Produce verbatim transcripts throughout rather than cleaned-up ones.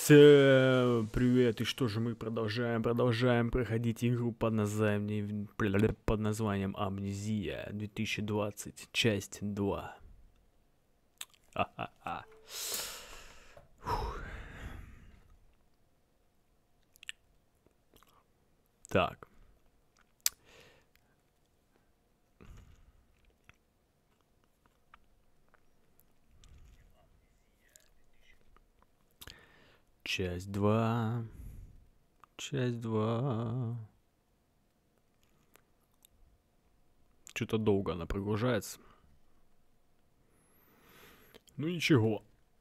Всем привет, и что же мы продолжаем, продолжаем проходить игру под названием, под названием Амнезия две тысячи двадцать, часть два. Ха-ха-ха. Так. Часть два. Часть два. Что-то долго она прогружается. Ну ничего.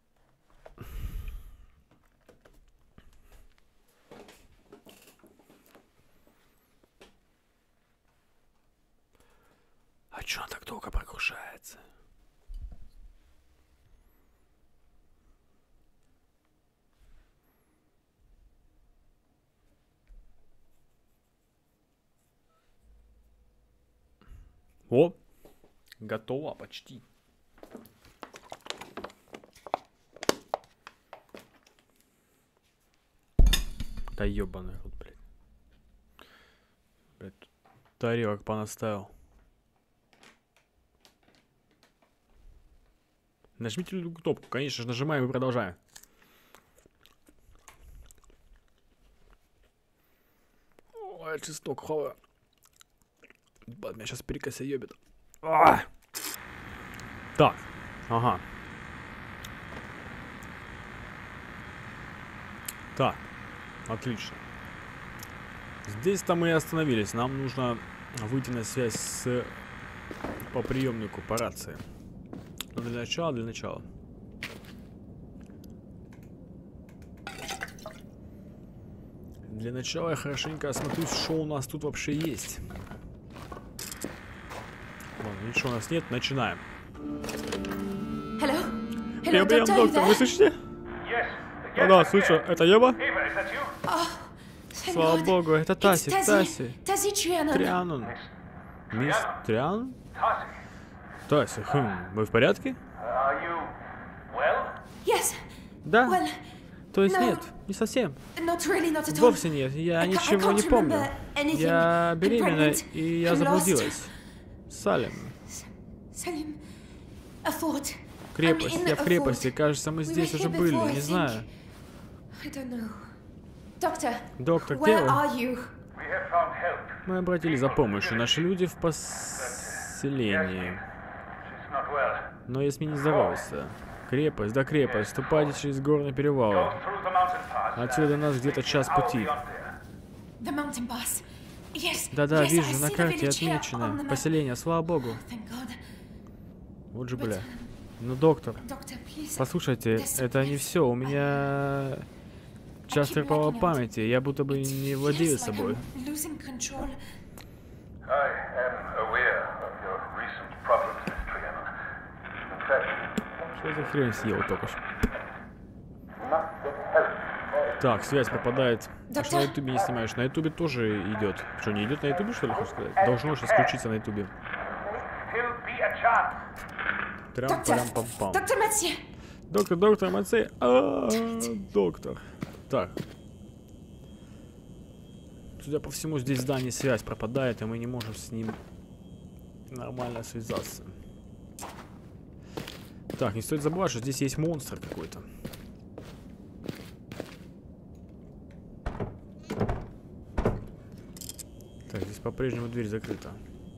А чё она так долго прогружается? О, готово почти. Да ёбаный рот, блядь. Блядь, тарелок понаставил. Нажмите любую кнопку, конечно же, нажимаем и продолжаем. Ой, чеснок, хава. Ебать, меня сейчас перекося ёбит. А! Так, ага. Так, отлично. Здесь-то мы и остановились. Нам нужно выйти на связь с по приемнику, по рации. Но для начала, для начала. Для начала я хорошенько осмотрюсь, что у нас тут вообще есть. Ладно, ничего у нас нет, начинаем. Hello? Hello, прием, доктор, вы слышите? Yes. О, да, слышу, это Ева? Eva, is that you? Oh, Слава богу, это Таси, Таси. Таси Трианон. Трианон. Мисс Трианон? Tassi. Таси, хм, вы в порядке? Are you well? Yes. Да. Well, То есть no. нет, не совсем. not really, not at all. Вовсе нет, я I ca- I ничего не can't помню. remember anything. Я I'm беременна, pregnant. и я I'm заблудилась. Салем. Salim, a fort. Крепость, I'm in я в a крепости. fort. Кажется, мы We здесь were уже here были, before, I не think. знаю. I don't know. Doctor, Доктор, где where вы? are you? We have found help. Мы обратились за помощью. Наши люди в поселении. She's not well. Но Ясмин не здоровится. Крепость, да крепость. Ступайте через горный перевал. Go through the mountain pass. Отсюда до нас где-то час How пути. beyond there? The mountain pass. Yes. Да-да, yes, I вижу, на see the карте village here on отмечено. the map. Поселение, слава богу. Thank God. Вот же, But, бля. Ну, доктор, Doctor, please. послушайте, это не все. У меня часто пропала памяти. Я будто бы не владею Yes, like собой. I'm losing control. I am aware of your recent problems, Miss Trianon. In fact, Что за хрень съел только что? you must get help. Так, связь пропадает. А что на Доктор? ютубе не снимаешь? На ютубе тоже идет. Что, не идет на ютубе, что ли, хочешь сказать? Должно сейчас включиться на ютубе. Still be a chance. Доктор, Трам-парам-пам-пам. доктор Матси. Доктор, доктор, Мацей. А, доктор. Так. Судя по всему, здесь в здании связь пропадает, и мы не можем с ним нормально связаться. Так, не стоит забывать, что здесь есть монстр какой-то. Так, здесь по-прежнему дверь закрыта.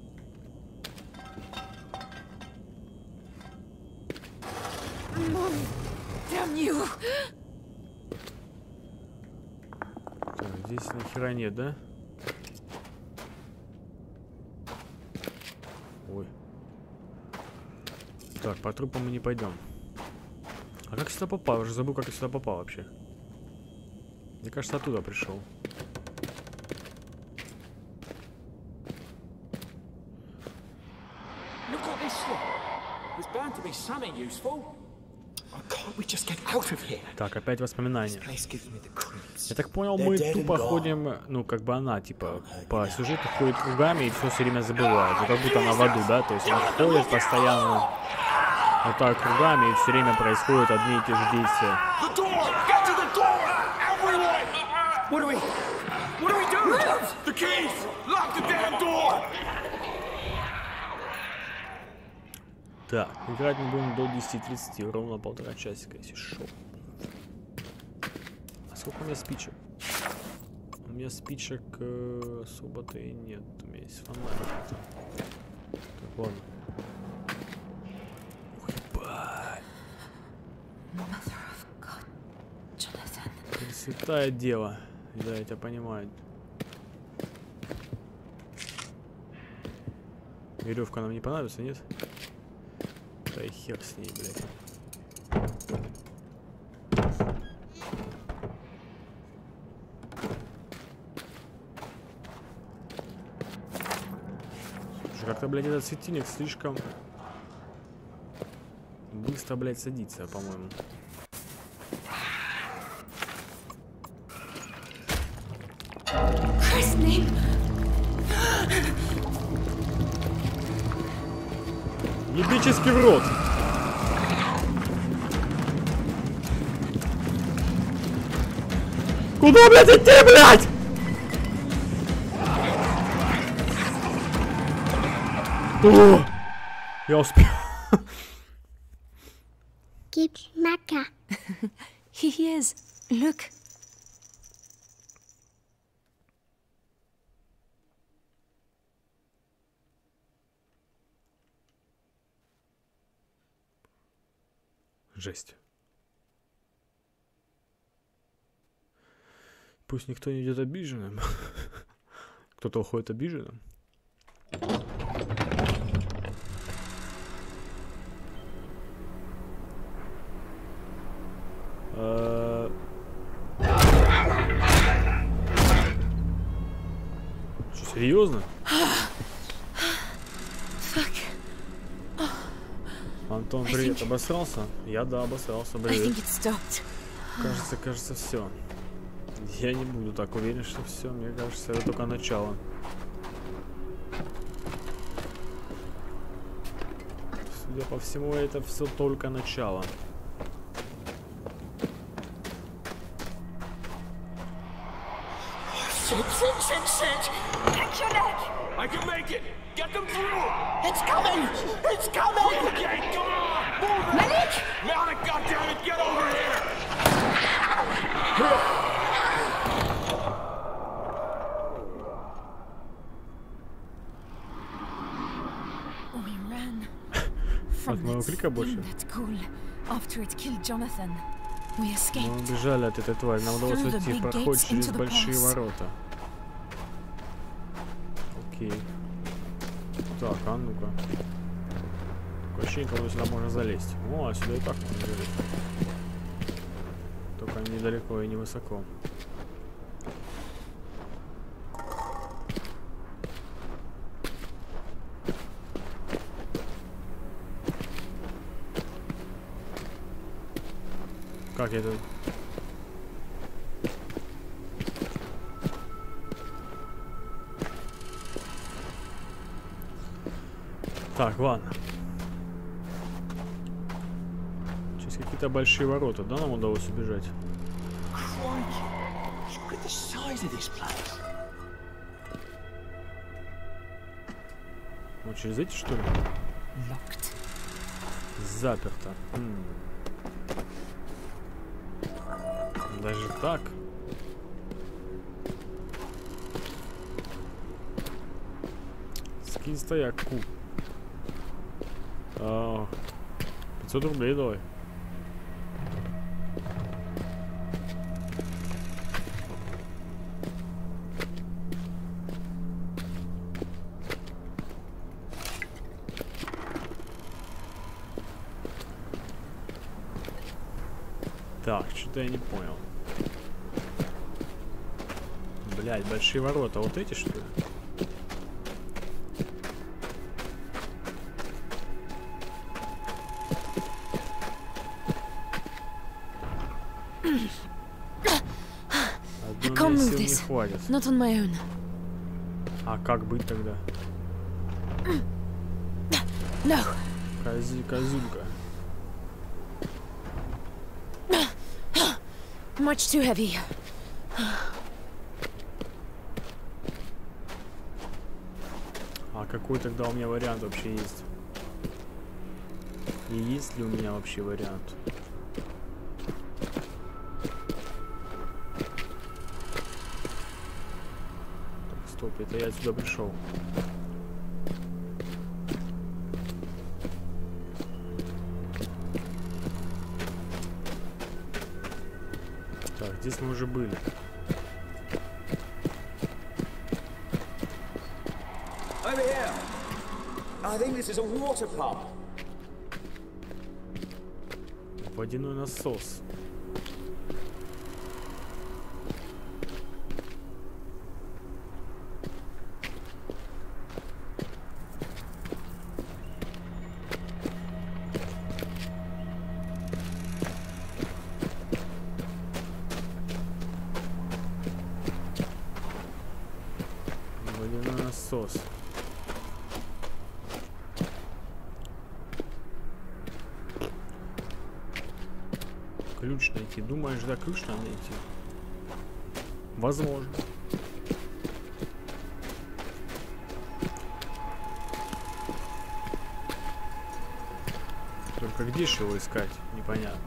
Damn you. Так, здесь ни хера нет, да? Ой. Так, по трупам мы не пойдем. А как сюда попал? Я уже забыл, как я сюда попал вообще. Мне кажется, оттуда пришел. Look at this slip. There's bound to be something useful. Oh, can't we just get out of here? Так, опять воспоминания. Place gives me the creeps. Я так понял, мы тупо ходим, ну, как бы она, типа, по сюжету ходит кругами и все все время забывает. Ну, как будто она в аду, да? То есть она ходит постоянно вот так кругами, и все время происходят одни и те же действия. The door! Get to the door! What do we... What do we do? Move! The keys! Lock the damn door! Так, играть мы будем до десяти тридцати, ровно полтора часика, если шоу. А сколько у меня спичек? У меня спичек э, особо-то и нет. У меня есть фонарик. Так, ладно. Ух, ебать. Пресвятая дева. Да, я тебя понимаю. Веревка нам не понадобится, нет? Да и хер с ней, блядь. Как-то, блядь, этот светильник слишком быстро, блядь, садится, по-моему. Ебический в рот. Куда, блядь, идти, блядь? О, я успел. Keeps Mecca. He is. Look. Жесть. Пусть никто не идет обиженным. Кто-то уходит обиженным. Что, серьезно? Антон, привет, обосрался? Я, да, обосрался, привет. Кажется, кажется, все. Я не буду так уверен, что все. Мне кажется, это только начало. Судя по всему, это все только начало. Shit, shit, shit, shit! Catch your leg! I can make it! Get them through! It's coming! It's coming! Okay, come on! Move it! Malik! Malik, goddammit, get over here! We ran От моего крика больше. After it killed Jonathan. We Мы escaped. убежали от этой твари. Нам удалось уйти. Проход через большие ворота. Окей. Так, а ну-ка. Такое ощущение, что сюда можно залезть. О, а сюда и так можно залезть. Только недалеко и невысоко. Как это? Так, ладно. Через какие-то большие ворота, да, нам удалось убежать? Вот через эти, что ли? Заперто. М-м. Даже так? Скинь стояк, ку. А, пятьсот рублей давай. Так, что-то я не понял. Блять, большие ворота, вот эти что ли? Одной сил не хватит. Not on my own. А как быть тогда? No. Кози, козюлька. Much too heavy. какой тогда у меня вариант вообще есть? И есть ли у меня вообще вариант? Так, стоп, это я отсюда пришел. Так, здесь мы уже были. Over here. I think this is a water pump. Водяной насос. Водяной насос. Ключ найти. Думаешь, да, ключ надо найти? Возможно. Только где же его искать? Непонятно.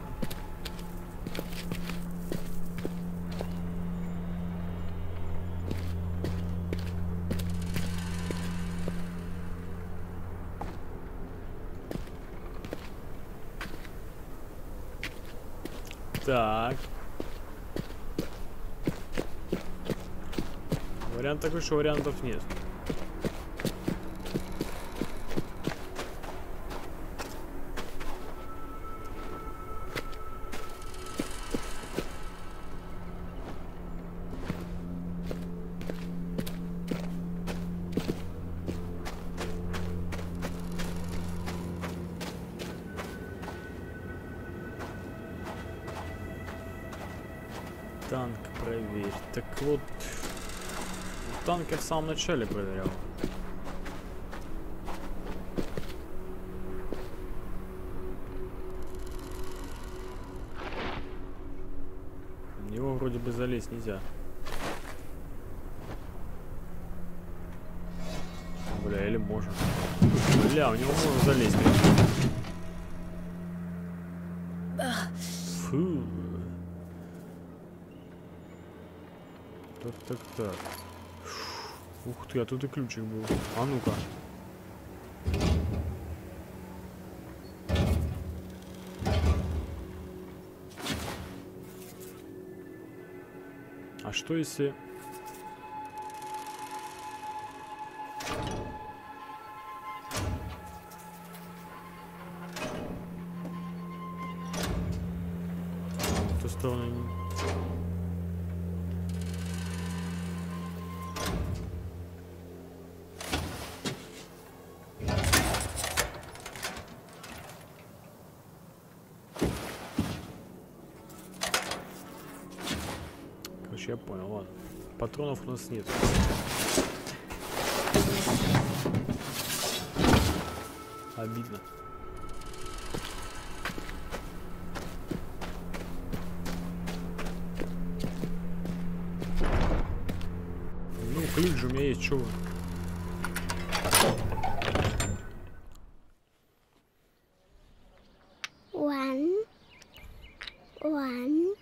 Так. Вариант такой, что вариантов нет. Танк проверь. Так вот, танк я в самом начале проверял. В него вроде бы залезть нельзя. Бля, или можно. Бля, у него можно залезть. Фу. Так, так, так. Ух ты, а тут и ключик был. А ну-ка. А что если... В ту сторону... Я понял, ладно. Патронов у нас нет. Обидно. Ну, ключ же у меня есть, чего? One. One.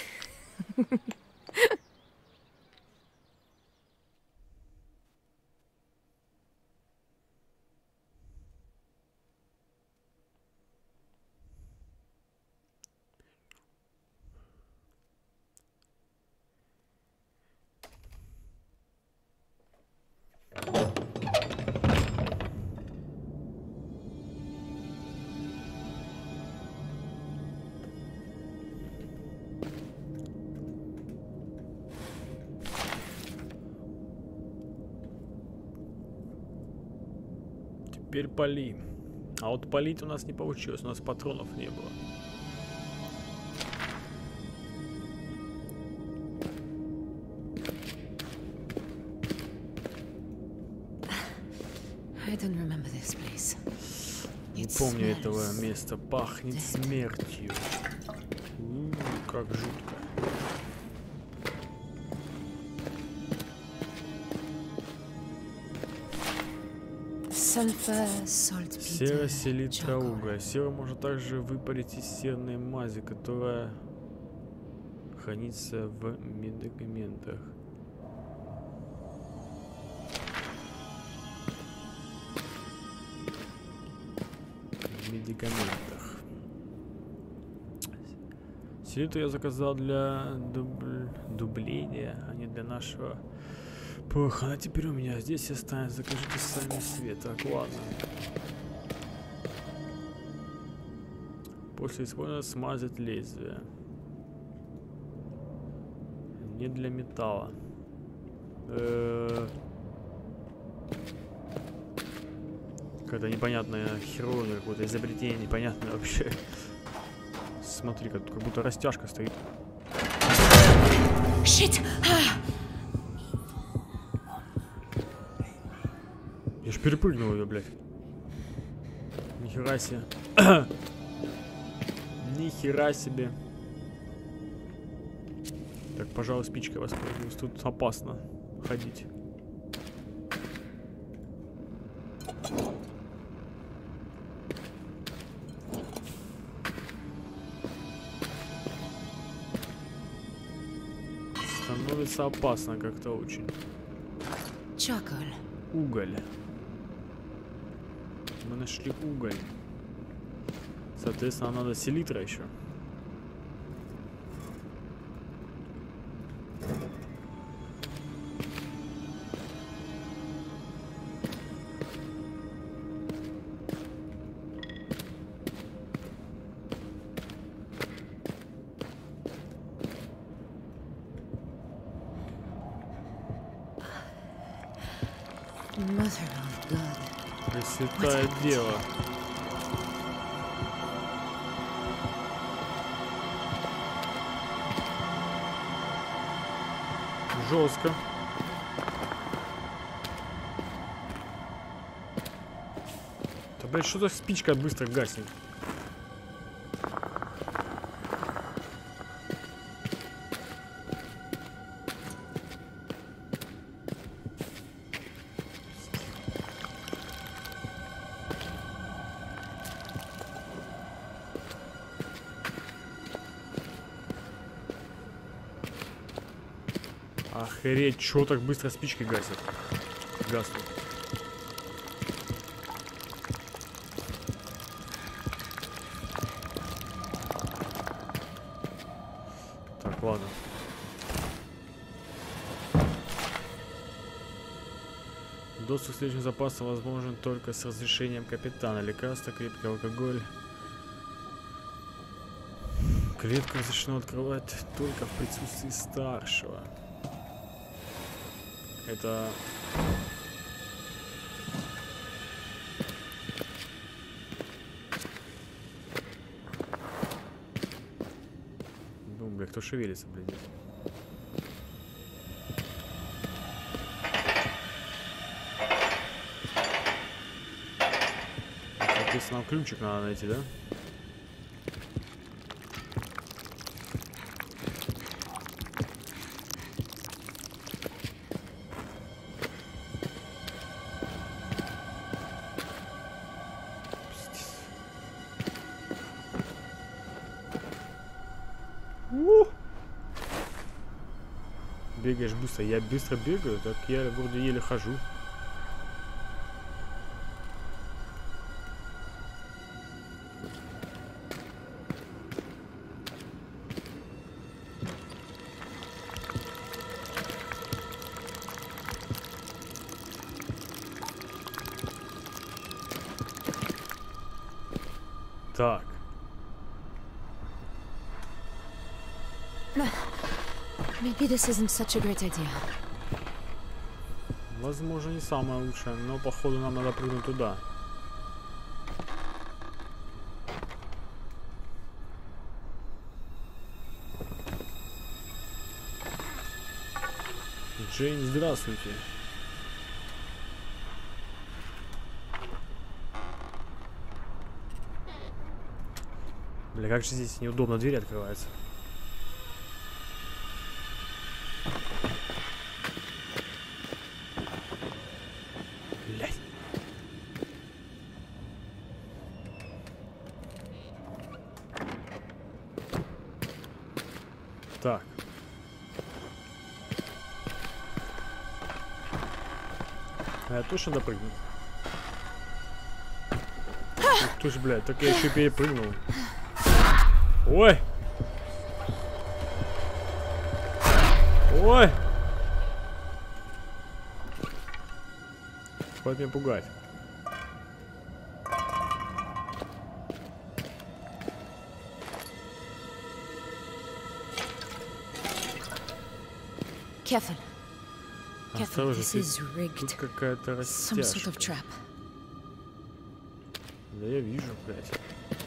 Теперь пали. А вот палить у нас не получилось, у нас патронов не было. Не помню этого места. Пахнет смертью. У-у-у, как жутко. Sulfur, saltpeter, Сера, селитра, charcoal. уголь. Сера можно также выпарить из серной мази, которая хранится в медикаментах. В медикаментах. Селитру я заказал для дубл... дубления, а не для нашего пороха. А теперь у меня здесь останется. Закажите сами свет. Так, ладно. После использования смазать лезвие. Не для металла. Э-э- Какая-то непонятная херня, какое-то изобретение непонятное вообще. Смотри, как, как будто растяжка стоит. Shit! Ah! Я ж перепрыгнул ее, блядь. Нихера себе. Нихера себе. Так, пожалуй, спичкой воспользуюсь. Тут опасно ходить. Становится опасно как-то очень. Charcoal. Уголь. Мы нашли уголь. Соответственно, надо селитра еще. Mother of God. Пресвятое дело. Жестко. Да, блядь, что за спичка быстро гаснет? Охереть, чё так быстро спички гасят? Гаснут. Так, ладно. Доступ к следующим запасам возможен только с разрешением капитана. Лекарства, крепкий алкоголь. Клетку разрешено открывать только в присутствии старшего. Это... Ну, бля, кто шевелится, блядь, здесь? Соответственно, нам ключик надо найти, да? Бегаешь быстро. Я быстро бегаю, так я вроде еле хожу. Так. Maybe this isn't such a great idea. Возможно, не самое лучшее, но походу нам надо прыгнуть туда. Джейн, здравствуйте. Бля, как же здесь неудобно дверь открывается. Блядь. А я точно допрыгну? Ух ты ж, блядь, так я еще перепрыгнул. Ой! Ой! Хватит меня пугать. Careful. Careful, Осторожно, this тут- is тут rigged. какая-то Some sort растяжка. of trap. Да я вижу, блядь.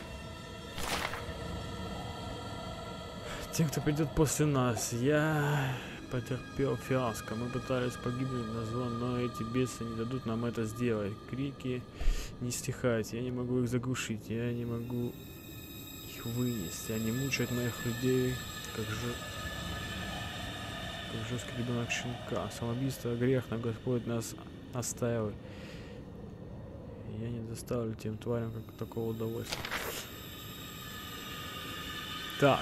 Те, кто придет после нас, я потерпел фиаско. Мы пытались погибнуть на зло, но эти бесы не дадут нам это сделать. Крики не стихают, я не могу их заглушить, я не могу их вынести. Они мучают моих людей, как же... как жесткий ребенок щенка. Самоубийство грех, но Господь нас оставил. Я не доставлю тем тварям как такого удовольствия. Так.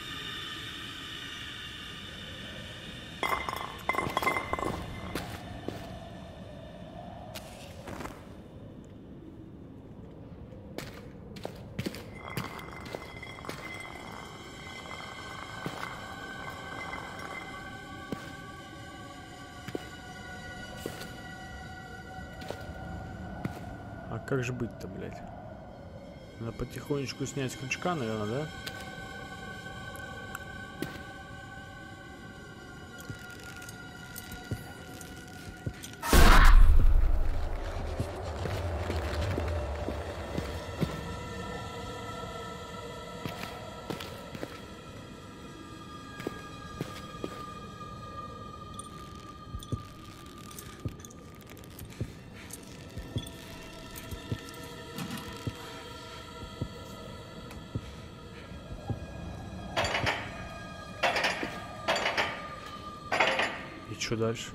А как же быть-то, блядь? Надо потихонечку снять с крючка, наверное, да? Что дальше?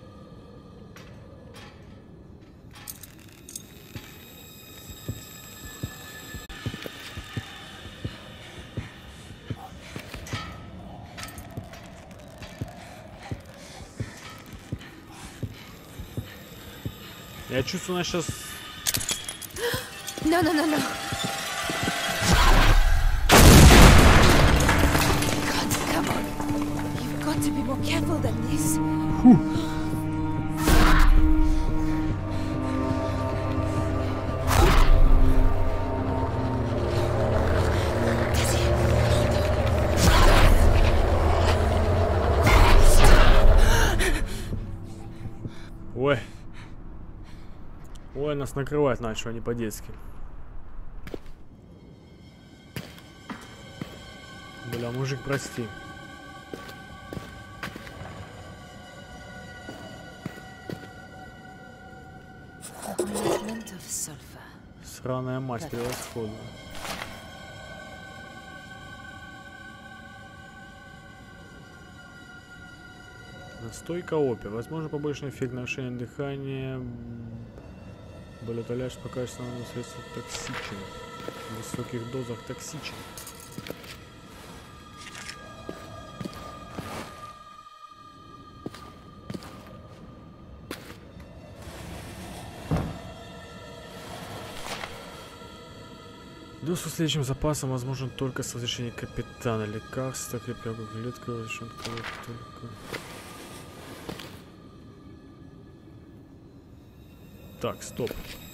Я чувствую, она сейчас... No, no, no, no. God, come on. You've got to be more careful than this. Ой. Ой, нас накрывать начало, не по-детски. Бля, мужик, прости. Ointment of sulfur. Сраная мать, превосходно. Настойка опия. Возможно, побочный эффект нарушения дыхания. Болеутоляж по качественному средству токсичен. В высоких дозах токсичен. Доступ к следующим запасам возможен только с разрешения капитана. Лекарства, крепкая клетка, разрешен только... Так, стоп.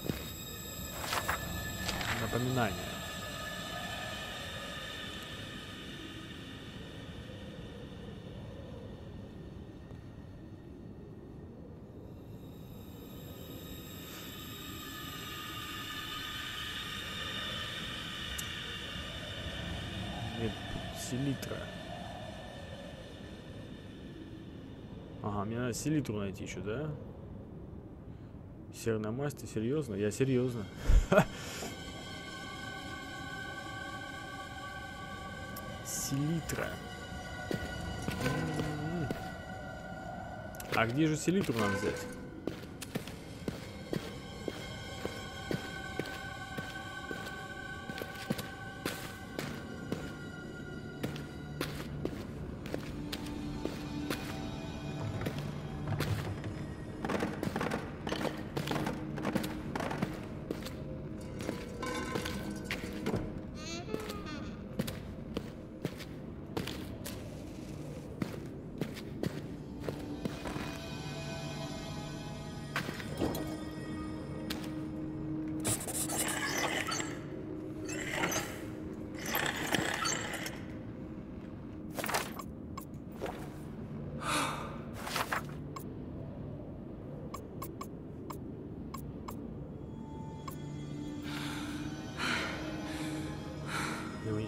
Напоминание. Нет, селитра. Ага, мне надо селитру найти еще, да? Серная масть, ты серьезно? Я серьезно. Селитра. А где же селитру нам взять?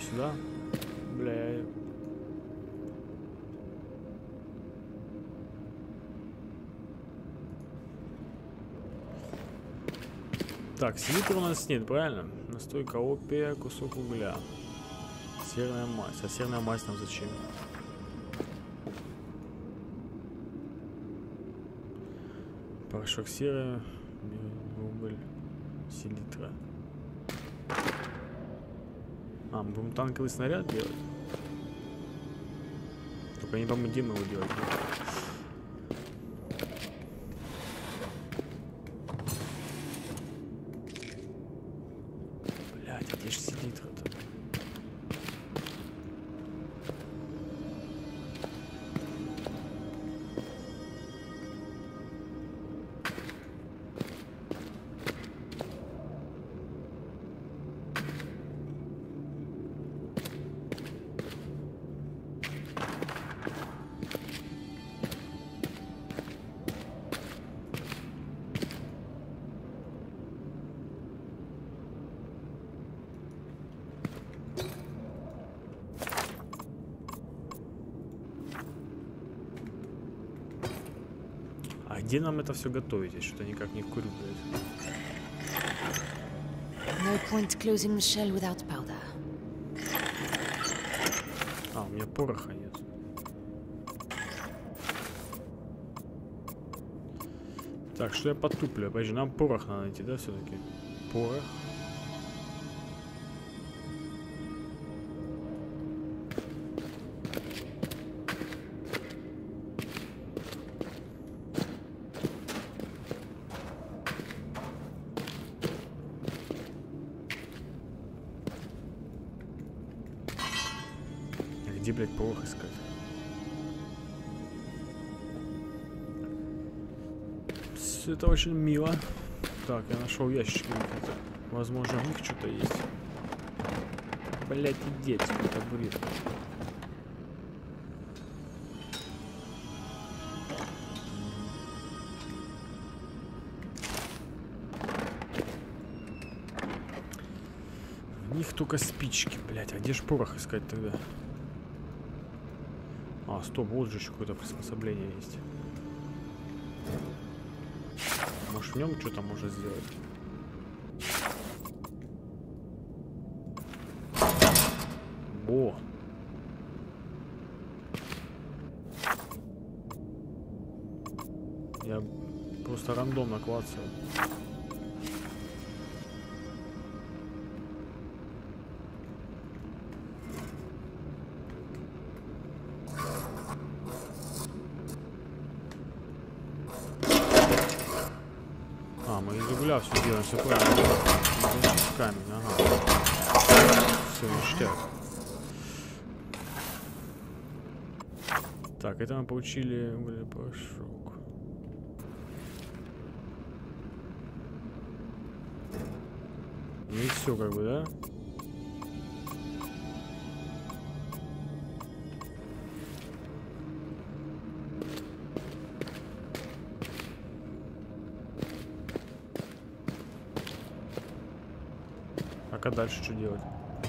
сюда. Бля. Так, селитра у нас нет, правильно? Настойка опия, кусок угля. Серная мазь. А серная мазь нам зачем? Порошок серы, уголь, селитра. А, мы будем танковый снаряд делать? Только не пойму, где мы его делать будем. Блядь, а где же селитра-то? А где нам это все готовить? Я что-то никак не вкурю, блядь. No point closing the shell without powder. А, у меня пороха нет. Так, что я потуплю? Подожди, нам порох надо найти, да, все-таки? Порох. Где, блядь, порох искать? Это очень мило. Так, я нашел ящички какие-то. Возможно, в них что-то есть. Блять, идите, это бред. В них только спички, блять. А где ж порох искать тогда? А, стоп, вот же еще какое-то приспособление есть. Может, в нем что-то можно сделать? О! Я просто рандомно клацаю. Все делаем, все правильно. Камень, ага. Все, ништяк. Так, это мы получили углепорошок. Ну и все, как бы, да? А дальше что делать?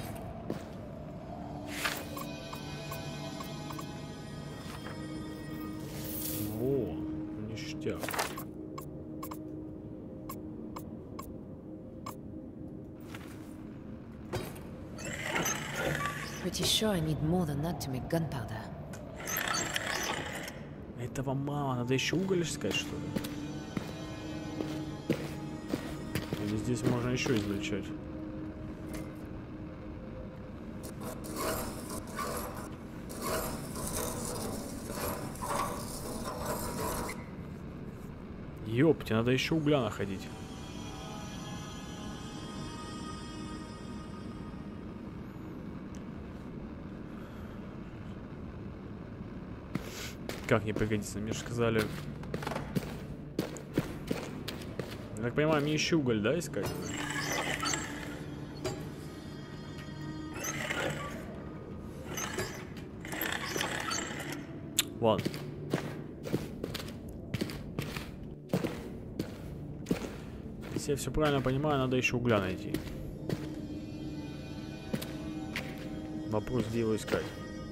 О, ништяк. Pretty sure I need more than that to make gunpowder. Этого мало, надо еще уголь искать, что ли? Или здесь можно еще извлечать? Ёпте, надо еще угля находить. Как не пригодится? Мне же сказали... Я так понимаю, мне еще уголь, да, искать? Ладно. Если я все правильно понимаю, надо еще угля найти. Вопрос, где его искать.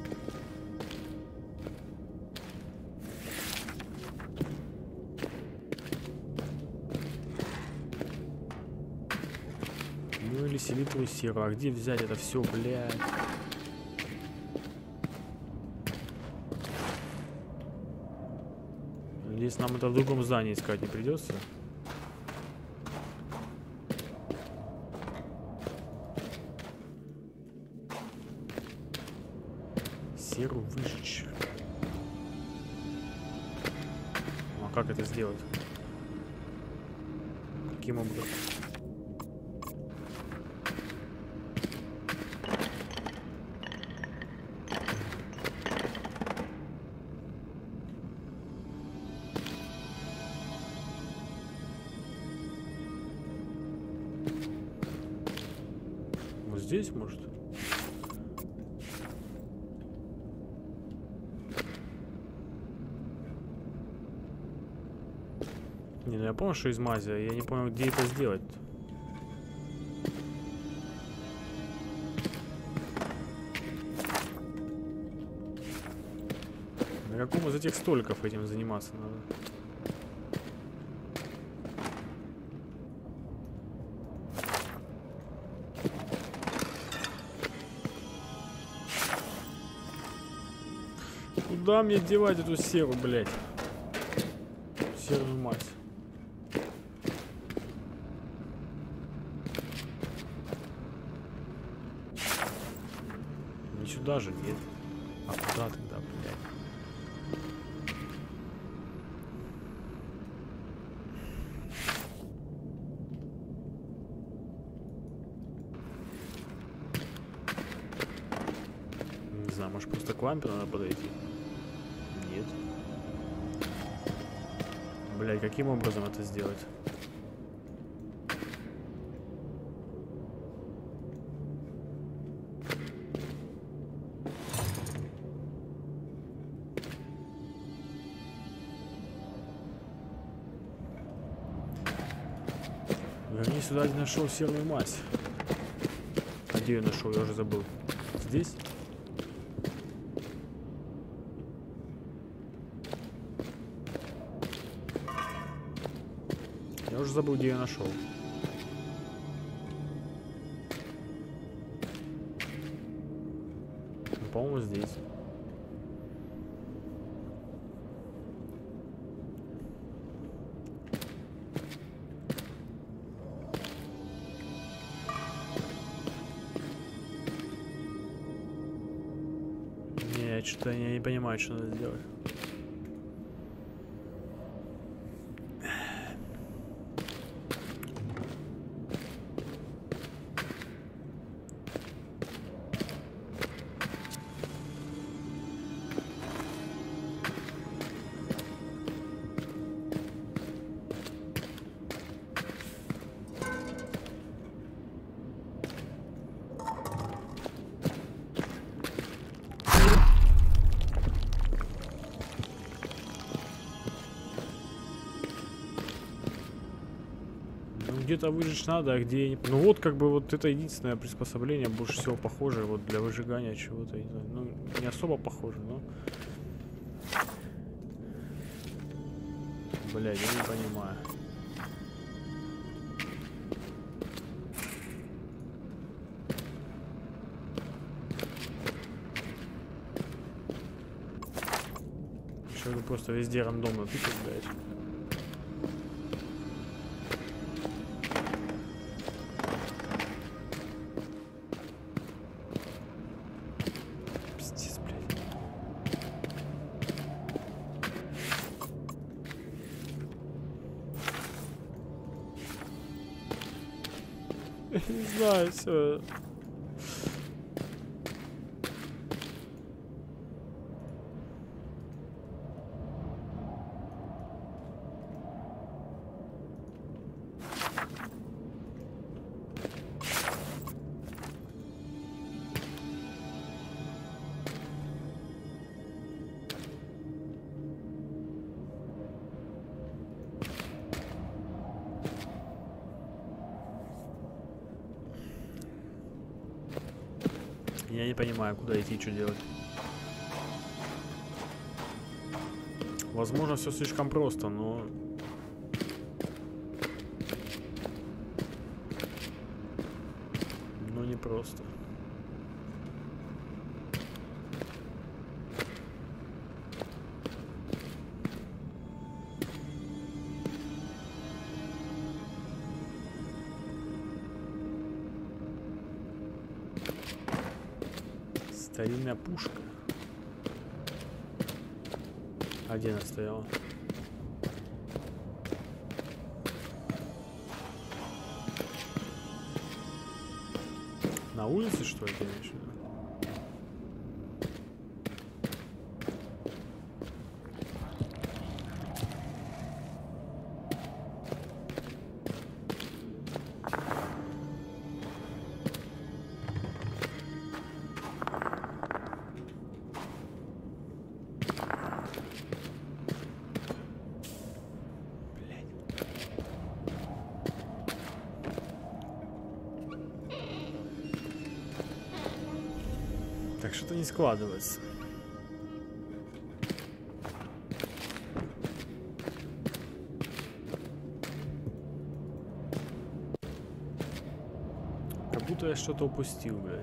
Ну или селитру серу. А где взять это все, блядь? Надеюсь, нам это в другом здании искать не придется. Серу выжечь. А как это сделать? Каким образом? Вот здесь, может? Не, ну я помню, что из мази, я не понял, где это сделать. На каком из этих столиков этим заниматься надо? Куда мне девать эту серу, блядь? Серую мать. Не сюда же, нет. А куда тогда, блядь? Не знаю, может просто к лампе надо подойти? Нет. Блядь, каким образом это сделать? Верни сюда, где нашел серую мазь. А где я нашел? Я уже забыл. Здесь? Я уже забыл, где я нашел. Ну, по-моему, здесь. Не, что-то я не понимаю, что надо сделать. Где-то выжечь надо, а где... Ну вот как бы вот это единственное приспособление, больше всего похожее вот для выжигания чего-то. Ну, не особо похоже, но... Блядь, я не понимаю. Еще бы просто везде рандомно тыкать, блядь. Не знаю, все. Я не понимаю, куда идти, что делать. Возможно, все слишком просто, но... Но не просто. Старинная пушка. А где она стояла? На улице, что ли, ты имеешь в виду? Так, что-то не складывается. Как будто я что-то упустил, блядь.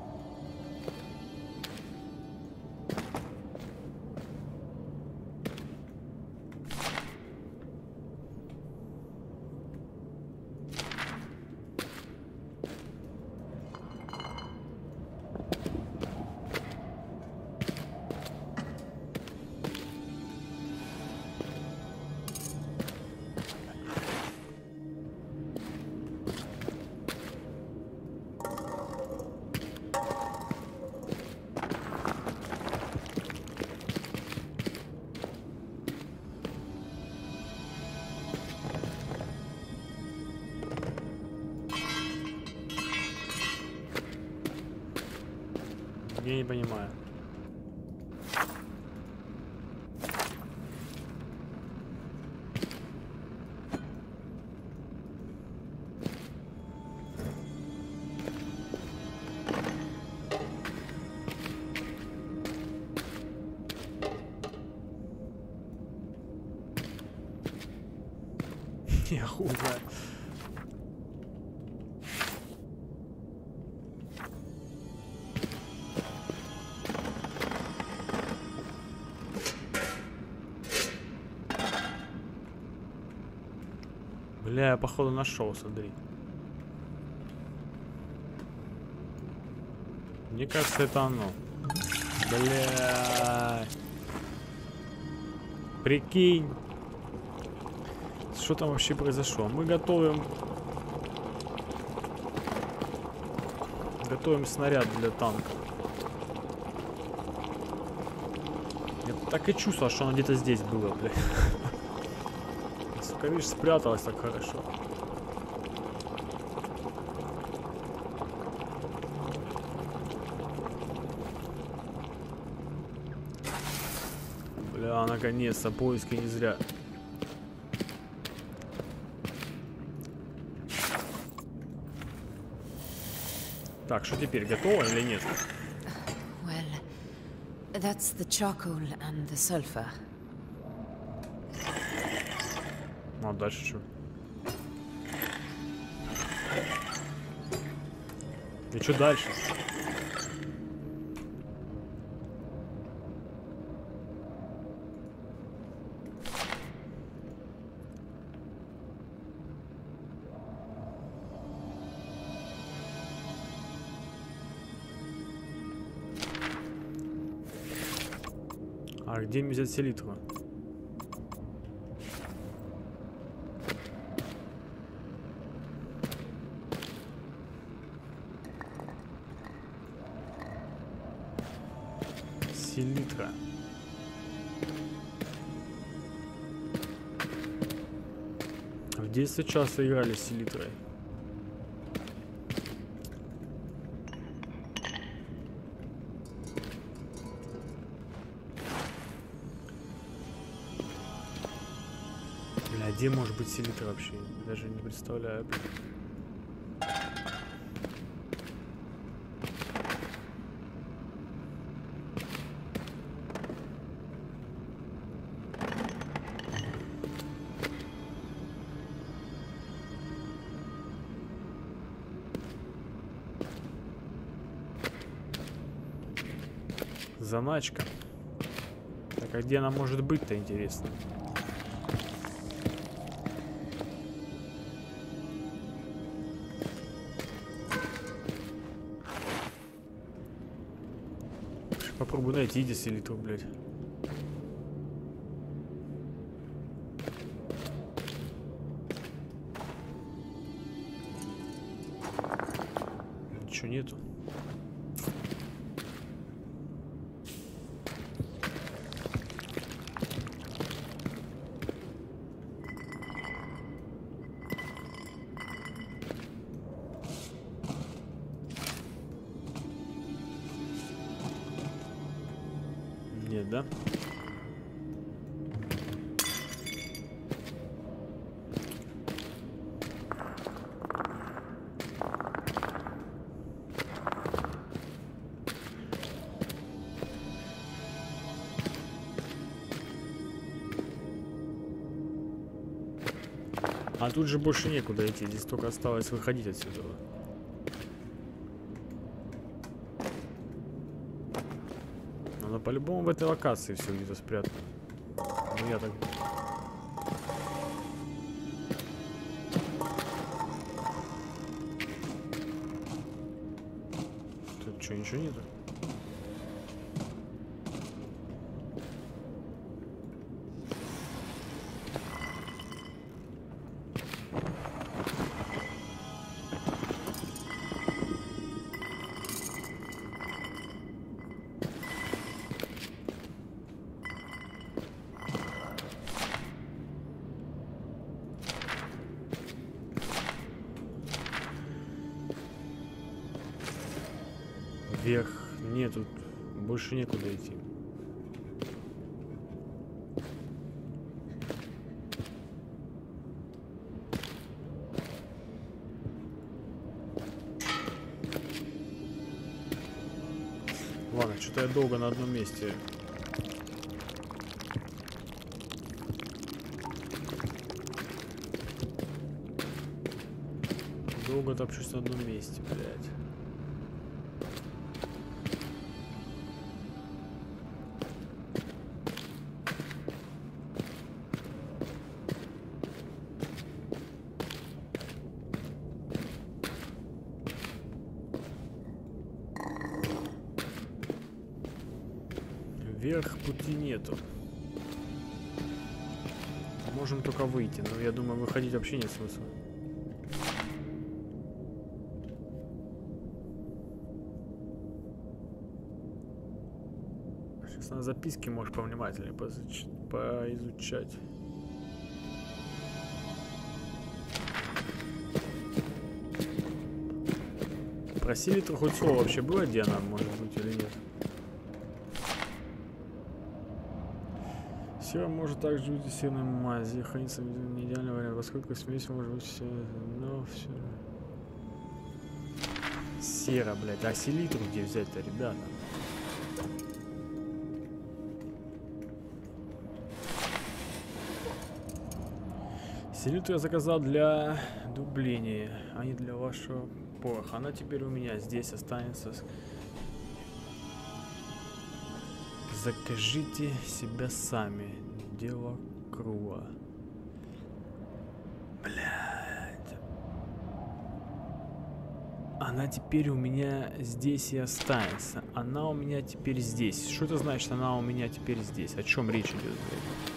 Я не понимаю. Я хуй знаю. Бля, я походу нашел, смотри. Мне кажется, это оно. Бля. Прикинь. Что там вообще произошло? Мы готовим... Готовим снаряд для танка. Я так и чувствовал, что оно где-то здесь было, бля. Сука, видишь, спряталась так хорошо. Бля, наконец-то, поиски не зря. Так, что теперь, готово или нет? Well, that's the charcoal and the sulfur. Ну, а дальше что? И что дальше? А где мне взять селитру? Селитра. В детстве часто играли с селитрой. Бля, где может быть селитра вообще? Даже не представляю. Заначка. Так, а где она может быть-то, интересно? Попробую найти десилитру, блядь. Ничего нету. Нет, да? А тут же больше некуда идти, здесь только осталось выходить отсюда. Но по-любому в этой локации все где-то спрятано. Ну я так... Тут что, ничего нету? Вверх. Нет, тут больше некуда идти. Ладно, что-то я долго на одном месте. Долго топчусь на одном месте, блядь. Вверх пути нету. Можем только выйти, но я думаю, выходить вообще нет смысла. Сейчас на записки можешь повнимательнее поизуч... поизучать. Про селитру хоть слово вообще было, где она может быть или нет? Сера может также быть сильной мази, хранится не идеальный вариант, поскольку смесь может быть все, но все. Сера, блядь, а селитру где взять-то, ребята? Селитру я заказал для дубления, а не для вашего пороха. Она теперь у меня здесь останется. Закажите себя сами. Дело круга. Блядь. Она теперь у меня здесь и останется. Она у меня теперь здесь. Что это значит, она у меня теперь здесь? О чем речь идет, блядь?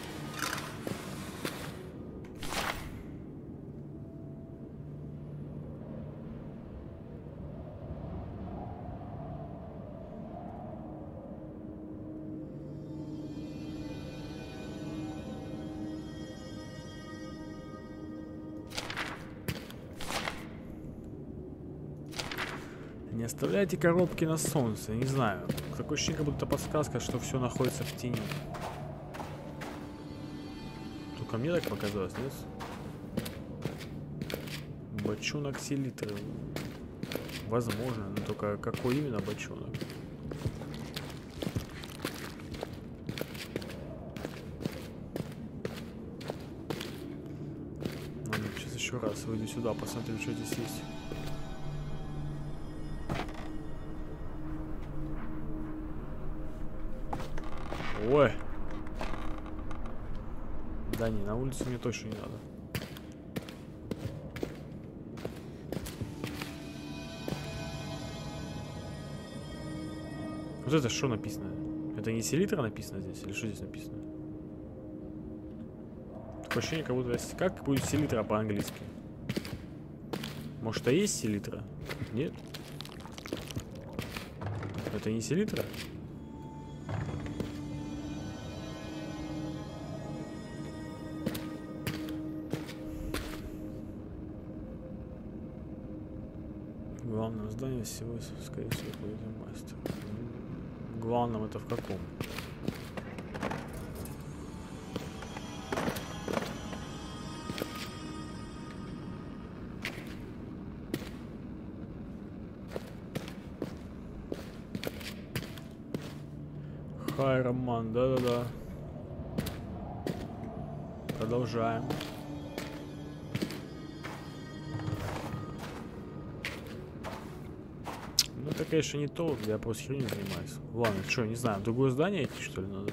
Не оставляйте коробки на солнце, не знаю. Такое ощущение, как будто подсказка, что все находится в тени. Только мне так показалось, нет? Бочонок селитры. Возможно, но только какой именно бочонок? Ладно, сейчас еще раз выйду сюда, посмотрим, что здесь есть. Ой. Да не, на улице мне точно не надо. Вот это что написано? Это не селитра написано здесь? Или что здесь написано? Такое ощущение, как будто... Как будет селитра по-английски? Может, это есть селитра? Нет? Это не селитра? Главное здание всего, скорее всего, будет мастер. Главном это в каком? Хай, Роман, да-да-да. Продолжаем. Ну это, конечно, не то, я просто херню занимаюсь. Ладно, что, не знаю, в другое здание идти, что ли, надо?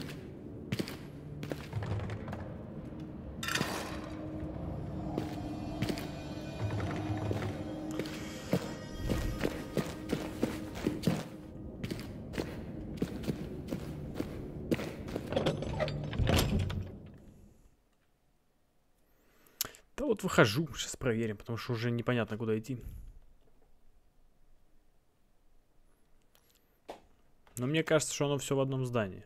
Да вот выхожу, сейчас проверим, потому что уже непонятно, куда идти. Но мне кажется, что оно все в одном здании.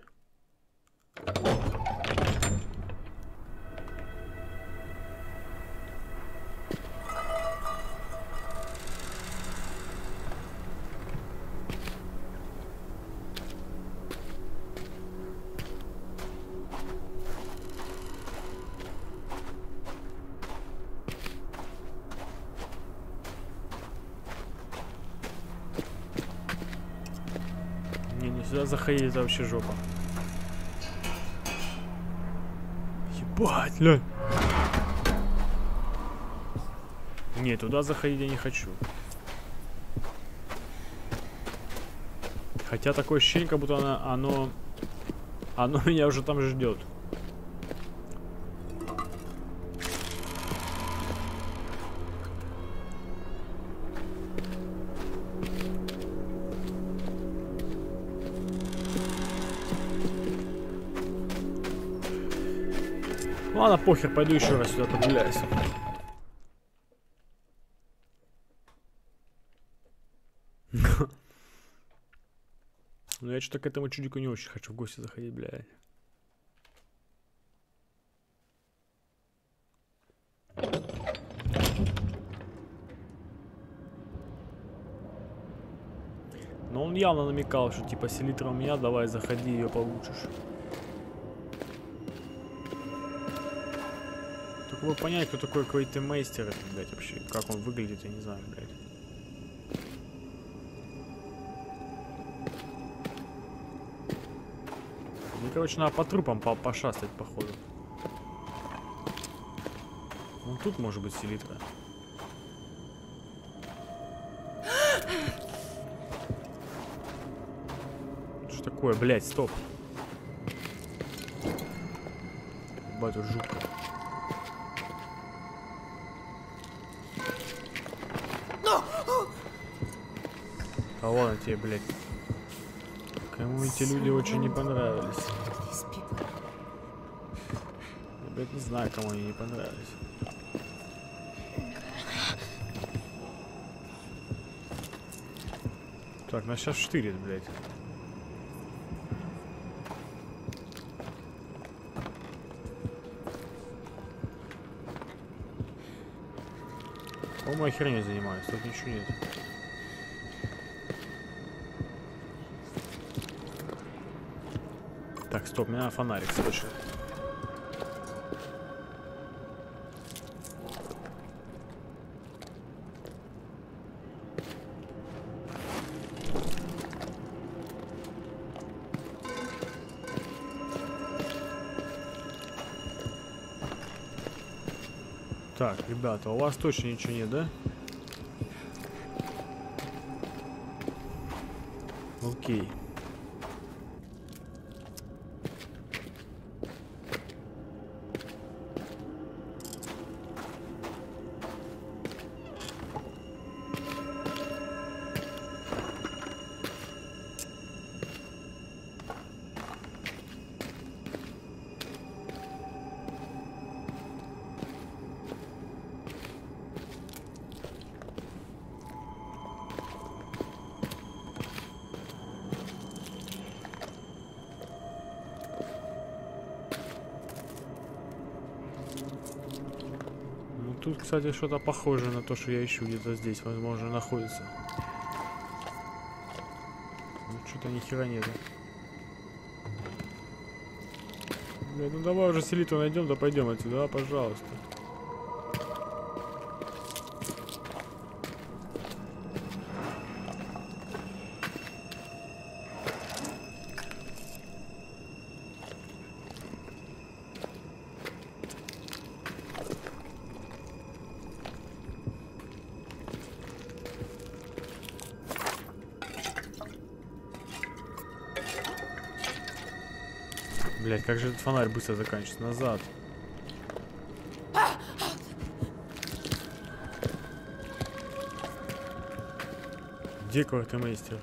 Сюда заходить, это вообще жопа. Ебать, лянь. Не, туда заходить я не хочу. Хотя такое ощущение, как будто оно, оно, оно меня уже там ждет. Ладно, похер, пойду еще раз сюда прогуляюсь. Но я что-то к этому чудику не очень хочу в гости заходить, блядь. Но он явно намекал, что типа селитра у меня, давай заходи, ее получишь. Только бы понять, кто такой Квейтемейстер, это, блядь, вообще. Как он выглядит, я не знаю, блядь. Мне, короче, надо по трупам по пошастать, походу. Вон тут может быть селитра. Что такое, блядь, стоп. Ебать, тут жутко. А ладно тебе, блядь. Кому эти люди очень не понравились. Я, блядь, не знаю, кому они не понравились. Так, нас сейчас штырит, блядь. По-моему, я херней занимаюсь, тут ничего нет. Так, стоп, мне надо фонарик срочно. Так, ребята, у вас точно ничего нет, да? Окей. тут, кстати, что-то похоже на то, что я ищу где-то здесь, возможно, находится. Ну, что-то ни хера нету. Бля, ну давай уже селиту найдем, да пойдем отсюда, а, пожалуйста. Блять, как же этот фонарь быстро заканчивается? Назад. Где квартирмейстер?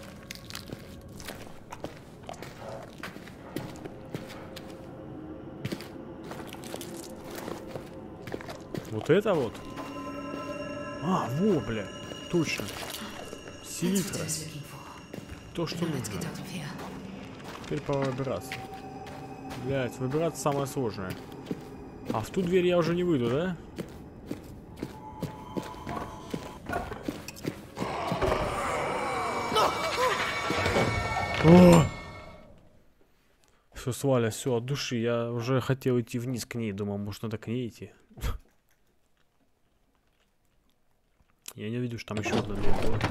Вот это вот? А, во, бля, точно. Селитра. То, что нужно. Теперь пора выбираться. Блять, выбираться самое сложное. А в ту дверь я уже не выйду, да? О! Все, Сваля, все, от души. Я уже хотел идти вниз к ней. Думал, может, надо к ней идти. Я не видел, что там еще одна дверь была.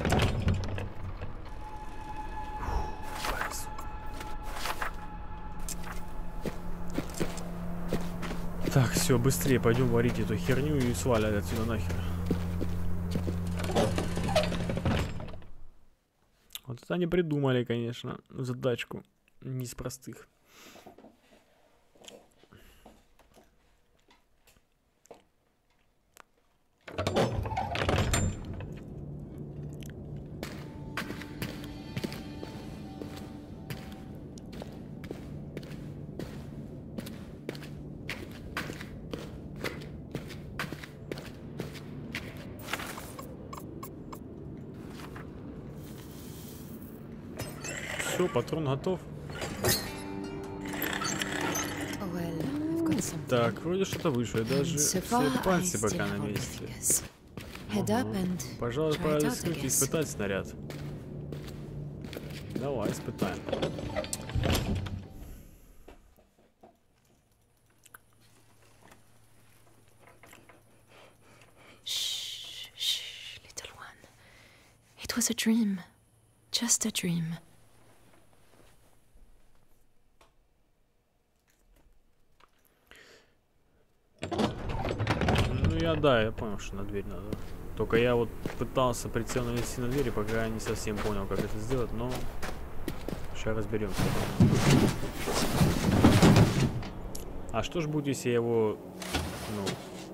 Так, все, быстрее пойдем варить эту херню и свалять отсюда нахер. Вот это они придумали, конечно, задачку не из простых. Все, патрон готов. Так, вроде что-то вышло, и даже все пальцы пока на месте. Ага. Пожалуй, пора рискнуть и испытать снаряд. Давай, испытаем. Shh, shh, little one. It was a dream. Just a dream. Я, да, я понял, что на дверь надо. Только я вот пытался прицел навести на двери, пока я не совсем понял, как это сделать, но сейчас разберемся. А что ж будет, если я его, ну...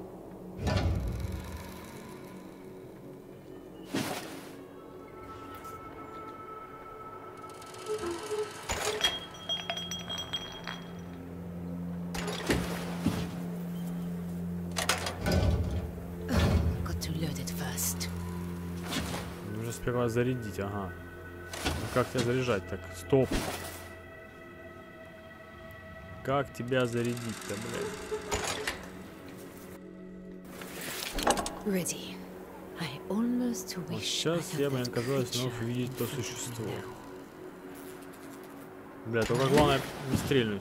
Сперва зарядить, ага. Ну, как тебя заряжать? Так, стоп. Как тебя зарядить-то, блядь? Вот сейчас я, блин, казалось, вновь увидеть то существо. Бля, только главное не стрельнуть.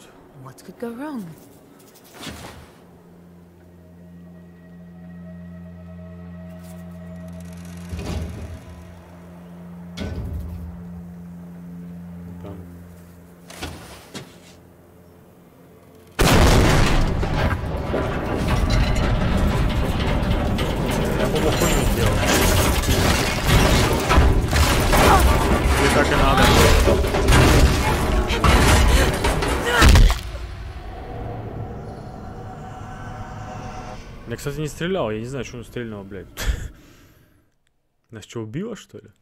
Я, кстати, не стрелял, я не знаю, что он стрельнул, блядь. Нас что, убило, что ли?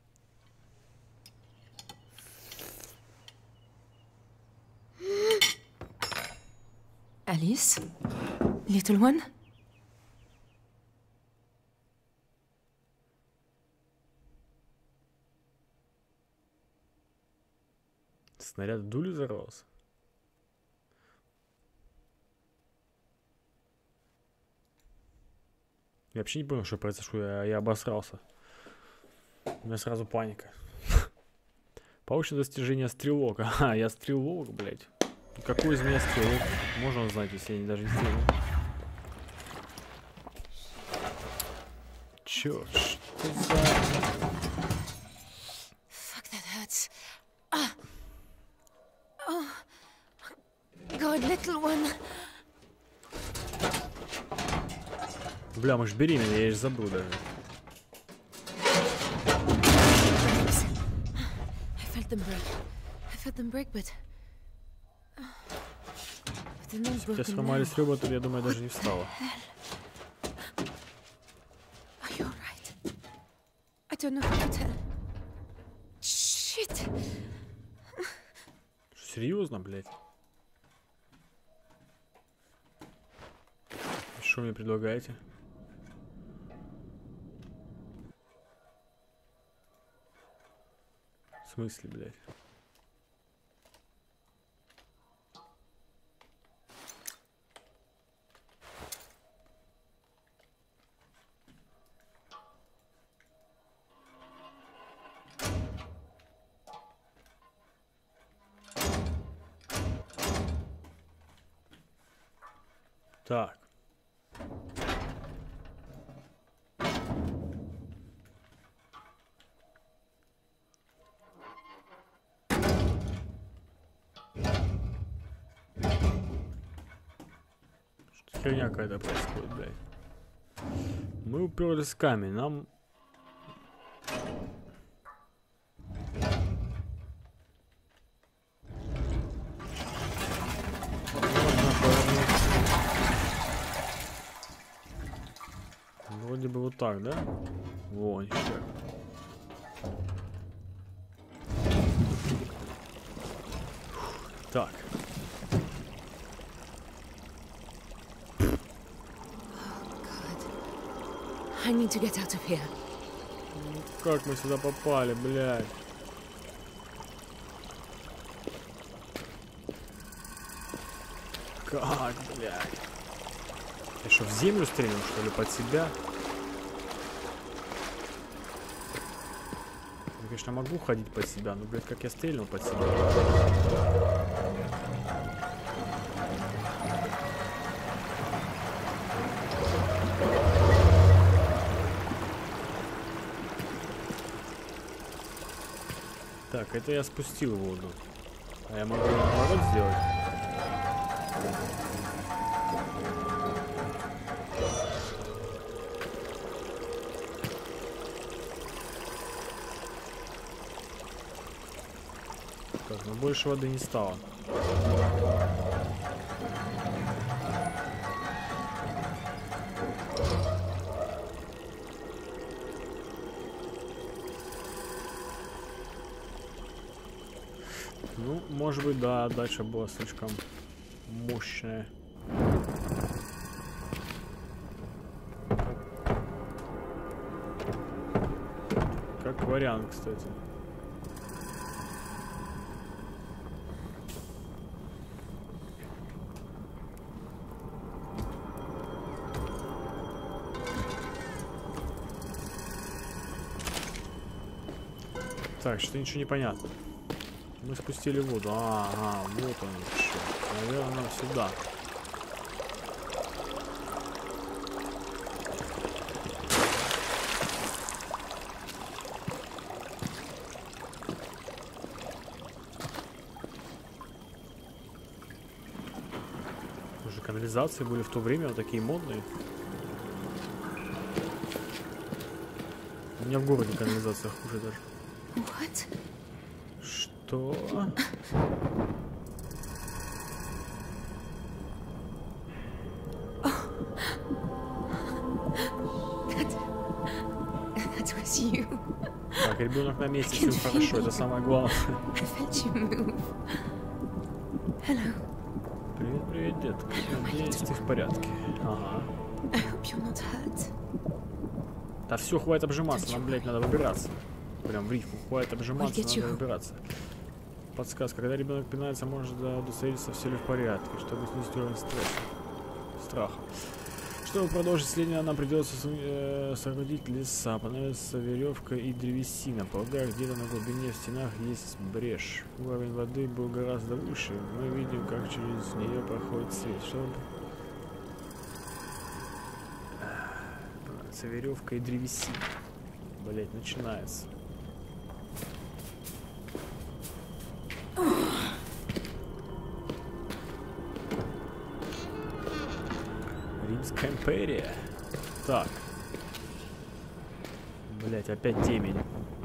Alice? Little one? Снаряд в дулю взорвался? Я вообще не понял, что произошло, я, я обосрался. У меня сразу паника. Получено достижение стрелок. Ага, я стрелок, блядь. Какой из меня стрелок? Можно узнать, если я не даже не стрелок. Чё, что за... Fuck, that hurts. Ah. Oh. God, little one. Бля, мы ж беременные, я ж забыл даже. I felt them break. I felt them break, but... But they're not Если broken сломались now. ребра, то я думаю, даже не встала. Are you alright? I don't know how to tell. Shit! Серьезно, блядь? Что мне предлагаете? В смысле, блядь? Так. Что-то херня какая-то происходит, блядь. Мы уперлись в камень, нам... Вроде бы вот так, да? Во, еще. Так. I need to get out of here. Как мы сюда попали, блядь? Как, блядь? Я что, в землю стрельнул, что ли, под себя? Я, конечно, могу ходить под себя, но, блядь, как я стрельнул под себя. Так, это я спустил воду. А я могу наоборот сделать? Так, но больше воды не стало. Ну, может быть, да, дальше было слишком мощная. Как вариант, кстати. Так, что-то ничего не понятно. Мы спустили воду. А, ага, вот он еще. Наверное, нам сюда. Уже канализации были в то время вот такие модные. У меня в городе канализация хуже даже. What? Что? That, that was you. Так, ребенок на месте, все хорошо, это самое главное. I felt you move. Hello. Привет, привет, детка. Надеюсь, ты в порядке. Ага. I hope you're not hurt. Да все, хватит обжиматься, нам, блядь, надо выбираться. Прям в рифму. Хватит обжиматься, надо выбираться. Подсказка. Когда ребенок пинается, может удостовериться, все ли в порядке, чтобы снизить уровень стресса. Страха. Чтобы продолжить следование, нам придется э, соорудить леса. Понадобится веревка и древесина. Полагаю, где-то на глубине в стенах есть брешь. Уровень воды был гораздо выше. Мы видим, как через нее проходит свет. Чтобы... Понадобится веревка и древесина. Блять, начинается. Римская империя. Так. Блять, опять темень.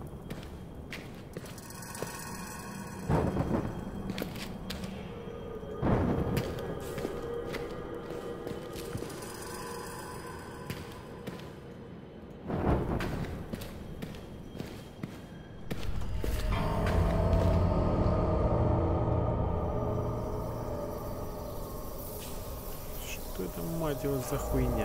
Что это, мать его, за хуйня?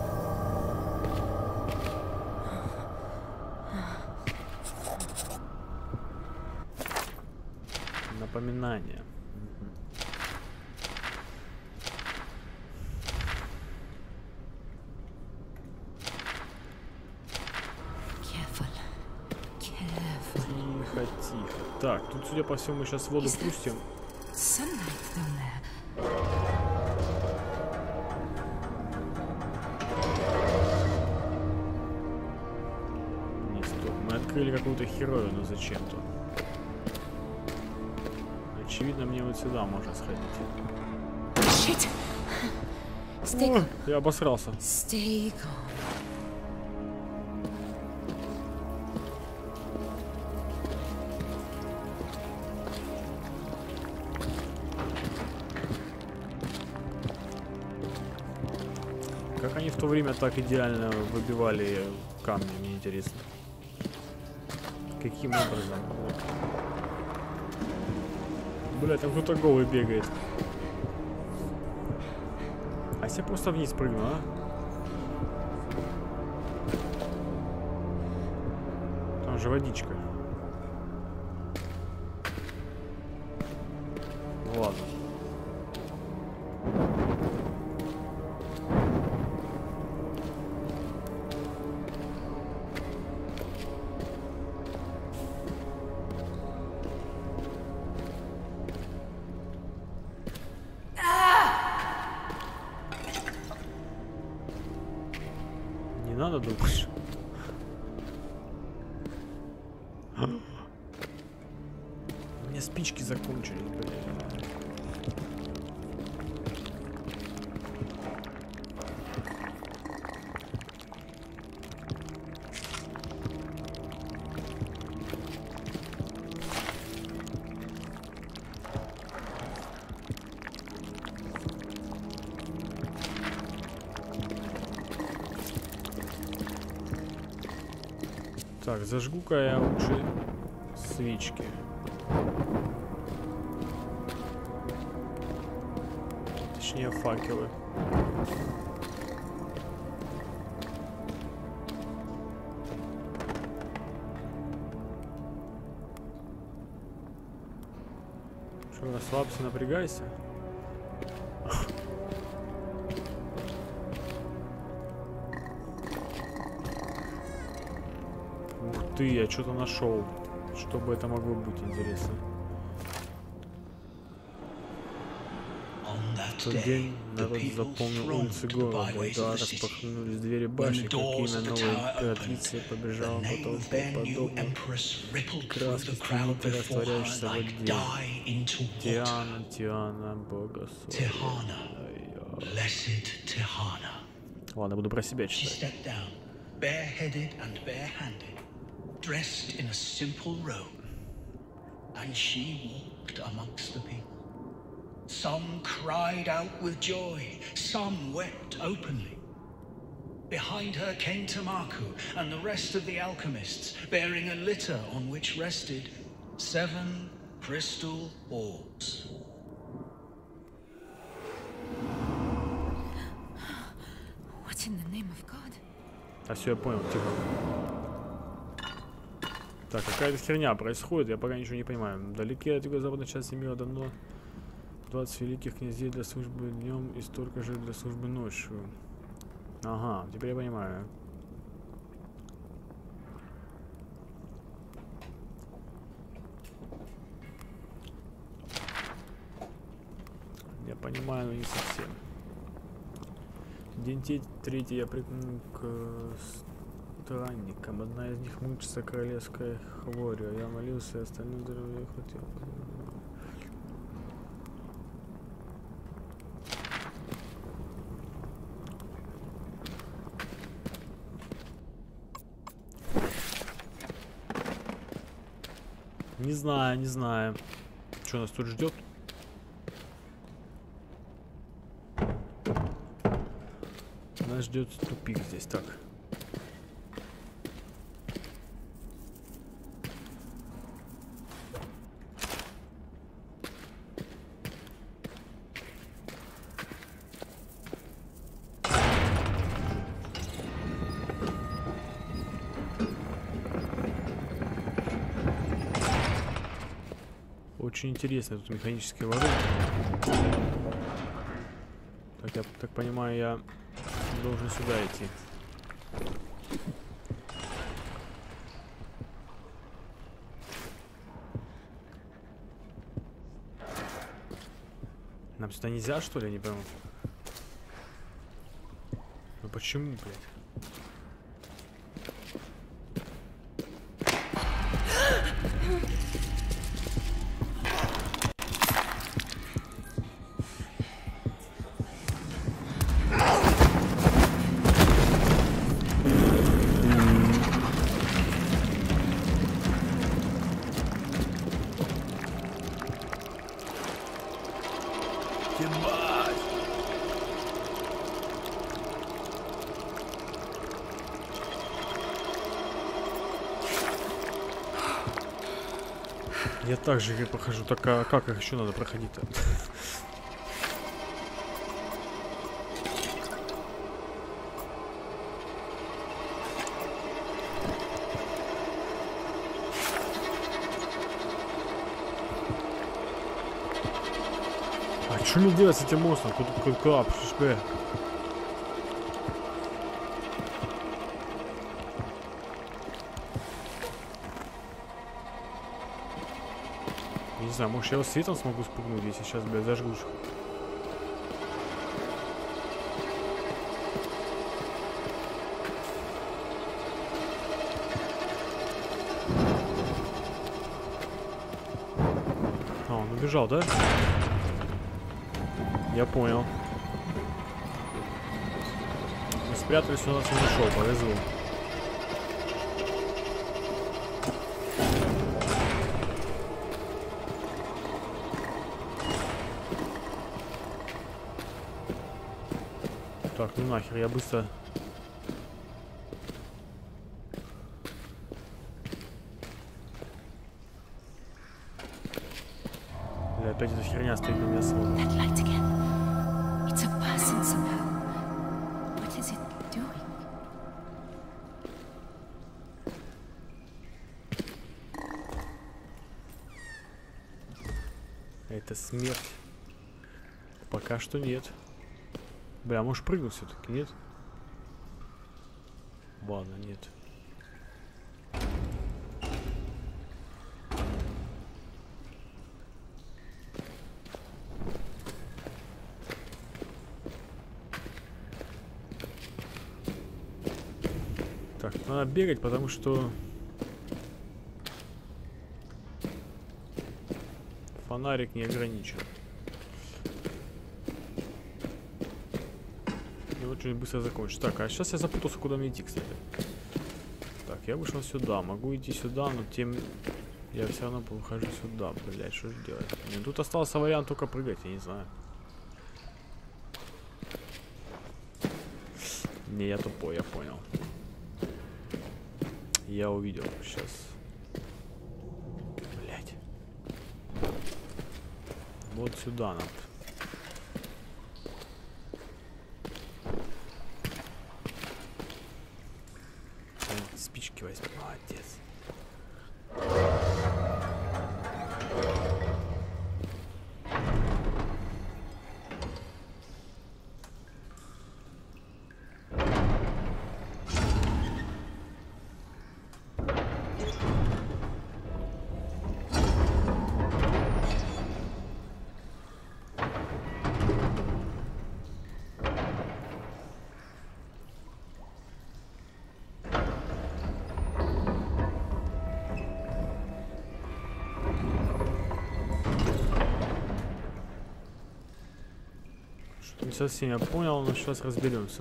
Напоминание. Careful. Careful. Тихо, тихо. Так, тут, судя по всему, мы сейчас воду пустим. Sunlight down there. Не, стоп. Мы открыли какую-то херовину зачем-то. Очевидно, мне вот сюда можно сходить. Shit. Stay calm. О, я обосрался. Stay calm. Как они в то время так идеально выбивали камни, мне интересно. Каким образом? Бля, там кто-то голый бегает. А если я просто вниз прыгну, а? Там же водичка. Ладно. Не надо, думаешь? У меня спички закончились, блядь. Так, зажгу-ка я лучше свечки. Точнее, факелы. Что, расслабься, напрягайся. Ух ты, я что-то нашел. Что бы это могло быть, интересно. В тот день народ заполнил улицы города, едва распахнулись двери башни, как имя новой императрицы побежала по толпе, подобно краске стремительно растворяющейся в воде. Тиана, Тиана, богословие. Ладно, буду про себя читать. Dressed in a simple robe, and she walked amongst the people. Some cried out with joy, some wept openly. Behind her came Tamaku and the rest of the alchemists, bearing a litter on which rested seven crystal orbs. What in the name of God? А все, я понял, тихо. Так, какая-то херня происходит, я пока ничего не понимаю. Вдалеке от юго-западной части мира давно двадцать великих князей для службы днем и столько же для службы ночью. Ага, теперь я понимаю. Я понимаю, но не совсем. День третий я прикну к странникам. Одна из них мучится королевской хворью. Я молился, остальным здоровья хотел. Не знаю, не знаю. Что нас тут ждет? Нас ждет тупик здесь, так. Очень интересно, тут механические ворота. Так, я так понимаю, я должен сюда идти. Нам сюда нельзя, что ли? Я не пойму. Ну почему, блядь? Я так же и прохожу, так а как их еще надо проходить-то? А что мне делать с этим монстром? Куда? Куда? Не знаю, может я его светом смогу спугнуть, если сейчас, блядь, зажгусь. А, он убежал, да? Я понял. Мы спрятались, у нас не нашел, повезло. Так, ну нахер, я быстро... Бля, опять эта херня стоит на меня смотрит. That light again. It's a person somehow. What is it doing? Это смерть. Пока что нет. Бля, может прыгнуть все-таки, нет? Ладно, нет. Так, надо бегать, потому что фонарик не ограничен. Очень быстро закончится. Так, а сейчас я запутался, куда мне идти, кстати. Так, я вышел сюда. Могу идти сюда, но тем я все равно выхожу сюда. Блять, что же делать? Мне тут остался вариант только прыгать, я не знаю. Не, я тупой, я понял. Я увидел. Сейчас. Блять. Вот сюда надо. Спички возьми. Молодец. совсем я понял, но сейчас разберемся.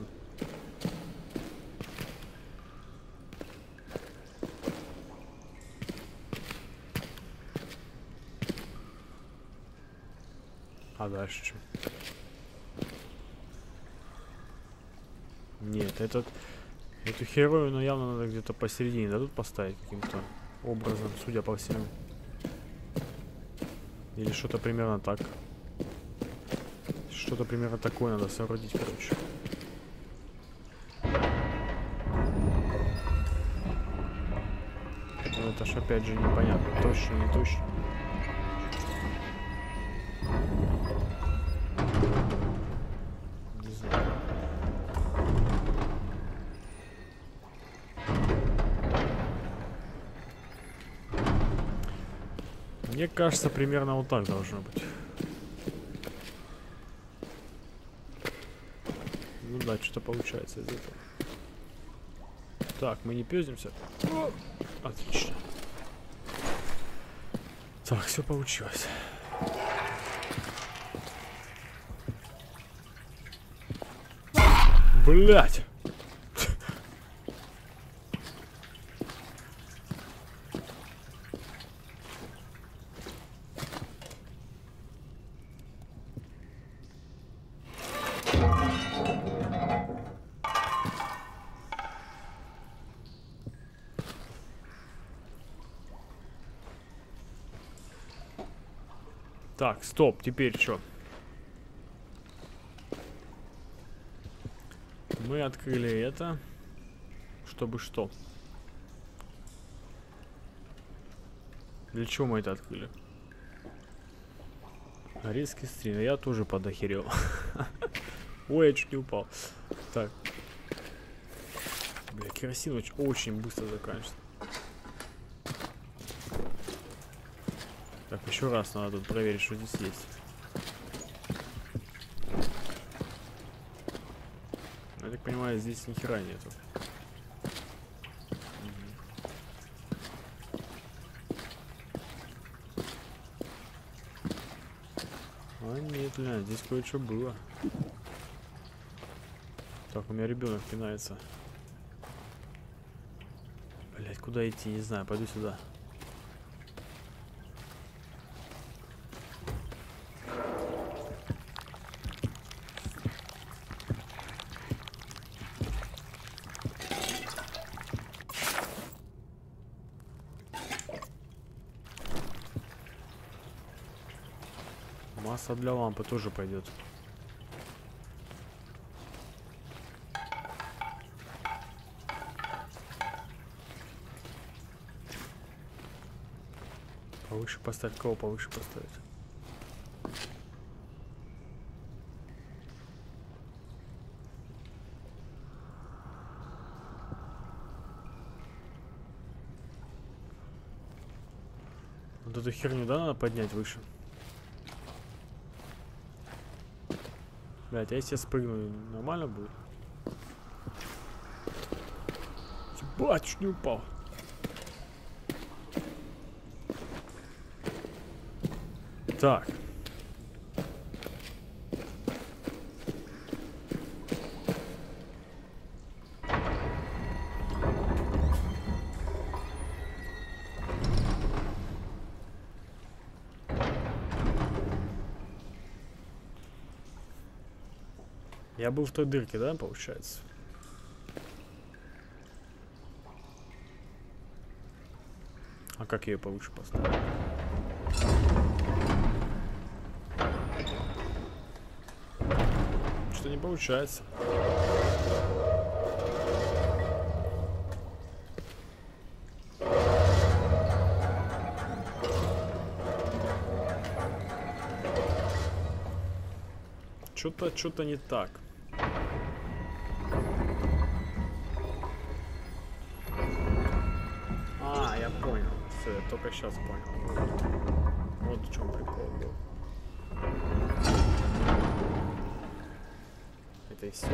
А дальше что? Нет, этот, эту хероину явно надо где-то посередине дадут поставить каким-то образом, судя по всему. Или что-то примерно так. Что-то примерно такое надо соорудить, короче. Но это ж опять же непонятно, точно, не точно. Не знаю. Мне кажется, примерно вот так должно быть. Ну да, что-то получается из этого. Так, мы не пёздимся. О, отлично. Так, все получилось. Блять! Так, стоп, теперь что? Мы открыли это, чтобы что? Для чего мы это открыли? Резкий стрим, я тоже подохерел. Ой, я чуть не упал. Так. Бля, керосин очень, очень быстро заканчивается. Так, еще раз надо тут проверить, что здесь есть. Я так понимаю, здесь ни хера нету. А нет, бля, здесь кое-что было. Так, у меня ребенок пинается. Блять, куда идти, не знаю, пойду сюда. Масса для лампы тоже пойдет. Повыше поставить. Кого повыше поставить? Вот эту херню, да, надо поднять выше? Блять, а если я спрыгну, нормально будет? Ебать, чуть не упал. Так. Я был в той дырке, да, получается? А как я ее повыше поставлю? Что не получается. Что-то, что-то не так. А, я понял. Все, я только сейчас понял. Вот в чем прикол был. Это и все.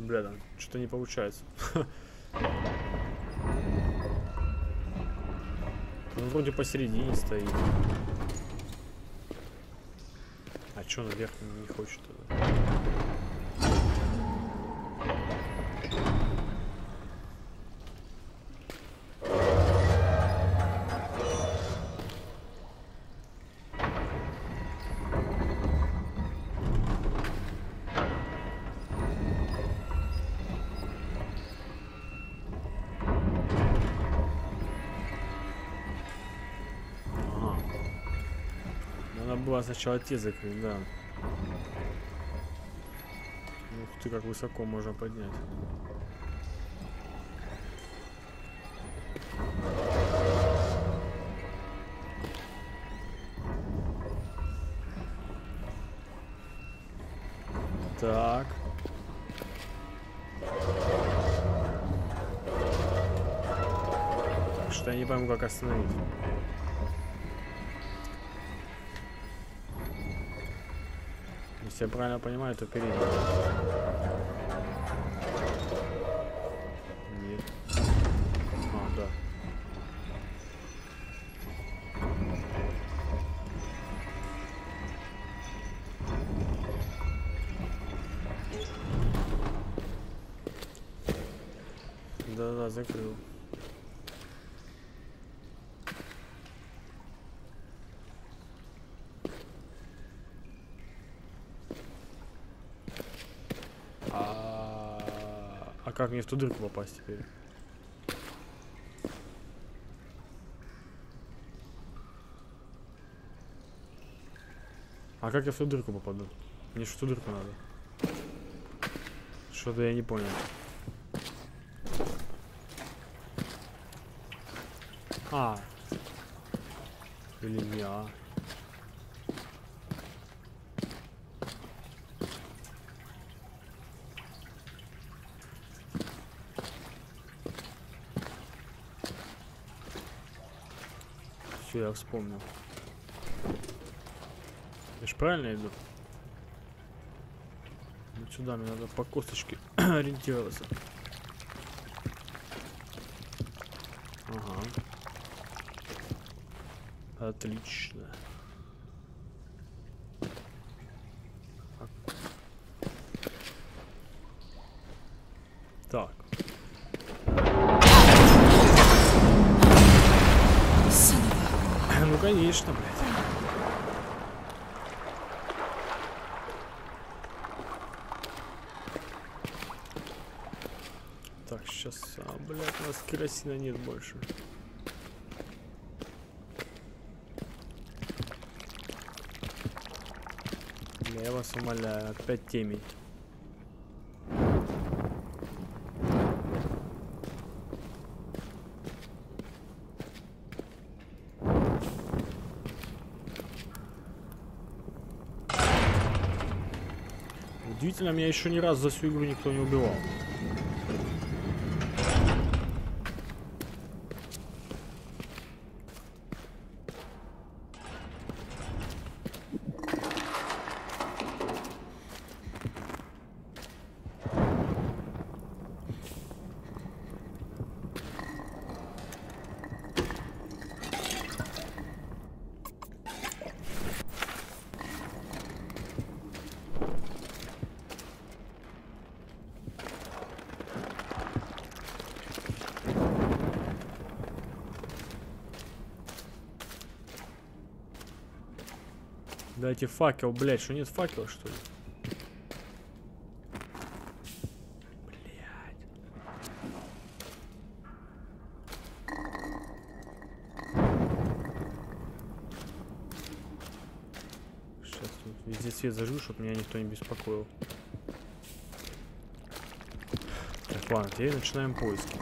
Бля, там что-то не получается. Он вроде посередине стоит. А чё наверх не хочет тогда? Было сначала те закрыть, да. Ух ты, как высоко можно поднять. Так. Так что я не пойму, как остановить. Если я правильно понимаю, то передний. Нет. А, да. Да-да, закрыл. А как мне в ту дырку попасть теперь? А как я в ту дырку попаду? Мне в ту дырку надо. Что-то я не понял. А. Или не а. Я вспомнил. Я ж правильно иду? Вот сюда мне надо по косточке ориентироваться. Ага. Отлично. Так. Ну конечно, блядь. Так, сейчас, а, блядь, у нас керосина нет больше. Бля, я вас умоляю, опять темень. Удивительно, меня еще ни разу за всю игру никто не убивал. Дайте факел, блядь, что нет факела, что ли? Блядь. Сейчас тут везде свет зажгу, чтобы меня никто не беспокоил. Так, ладно, теперь начинаем поиски.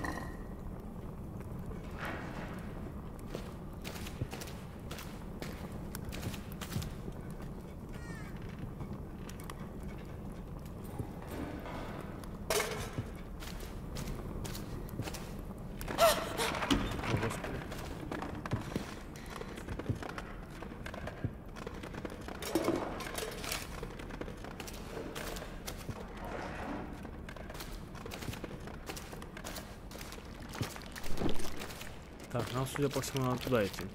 Так, нам, судя по всему, надо туда идти.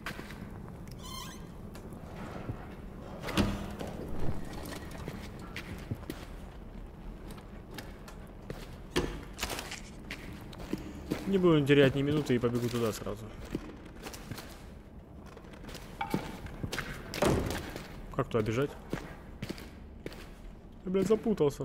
Не будем терять ни минуты и побегу туда сразу. Как туда бежать? Я, блядь, запутался.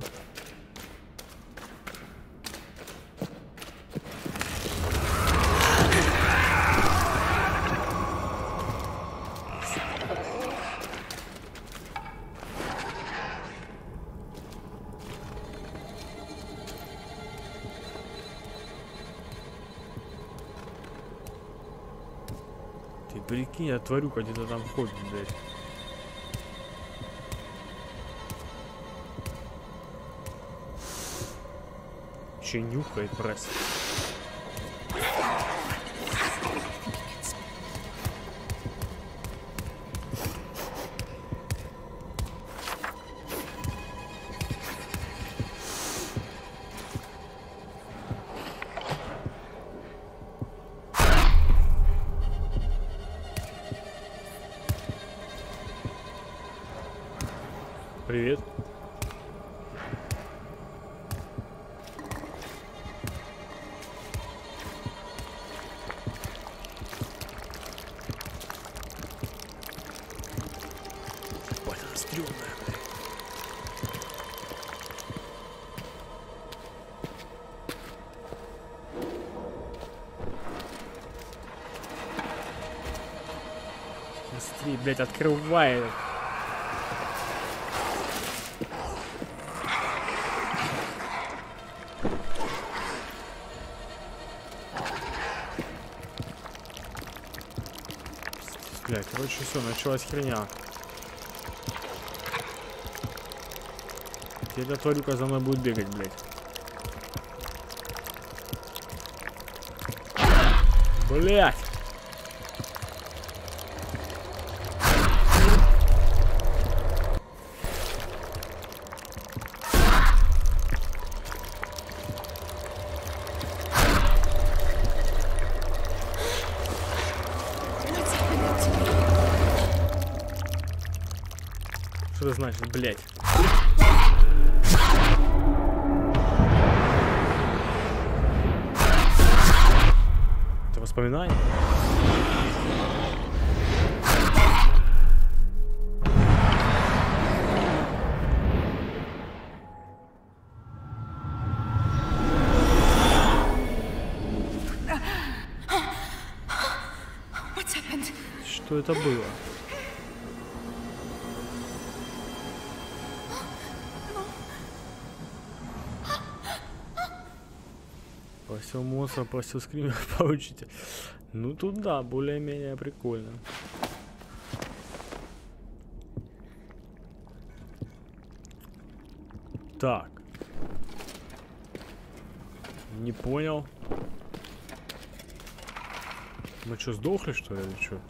Ты прикинь, я тварюка где-то там ходит, блядь. Че нюхает, брать. Привет. Ебать, она стрёмная, блядь. Быстрее, блядь, открывай. Блядь, короче, все, началась херня. Теперь эта тварюка за мной будет бегать, блядь. Блядь! Что это значит, блядь? Это воспоминание? Что это было? Просил монстра, просил скример получите. Ну тут да, более-менее прикольно. Так. Не понял. Мы что, сдохли, что ли, или что?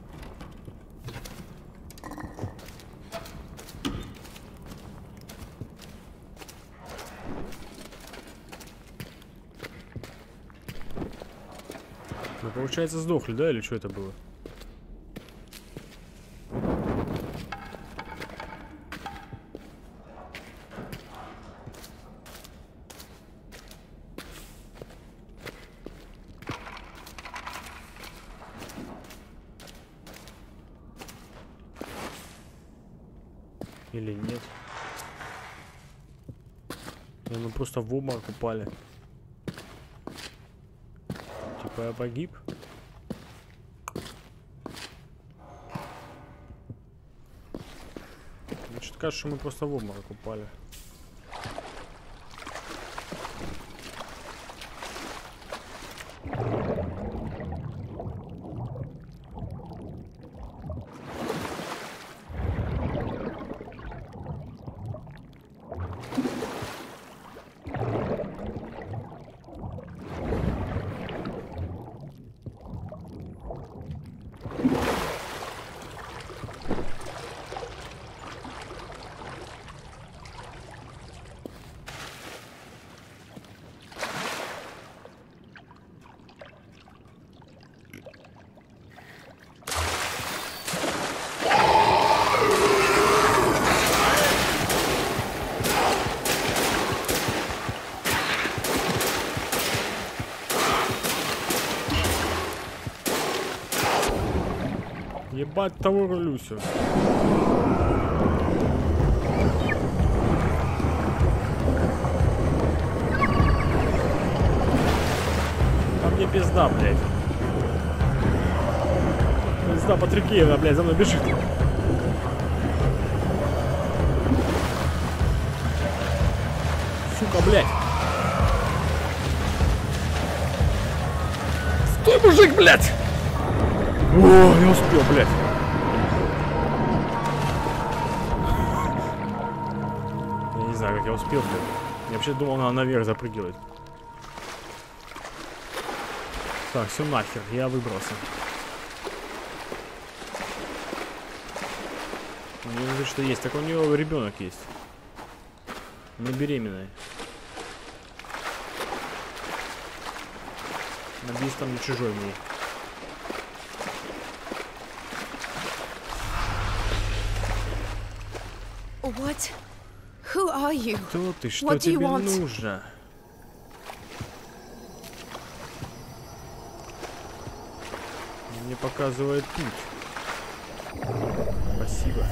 Мы, получается, сдохли, да, или что это было? Или нет? Или мы просто в обморок упали? Типа я погиб? Мне что-то кажется, что мы просто в обморок упали. Ебать того рулюся. А мне пизда, блядь. Пизда Патрикеевна, блядь, за мной бежит. Сука, блядь. Стой, мужик, блядь! О, не успел, блядь. Я не знаю, как я успел, блядь. Я вообще думал, надо наверх запрыгивать. Так, все нахер, я выбрался. У нее говорит, что есть. Так у нее ребенок есть. Она беременная. Надеюсь, там не чужой мне. What? Who are you? Кто ты? Что What do you тебе want? нужно? Мне показывает путь. Спасибо.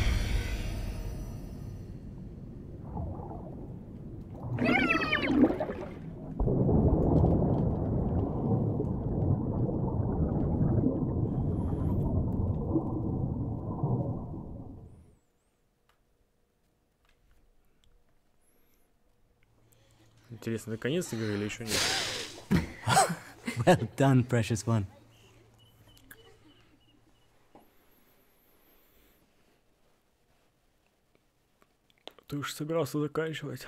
Интересно, наконец игры или еще нет? Well done, precious one. Ты уж собирался заканчивать.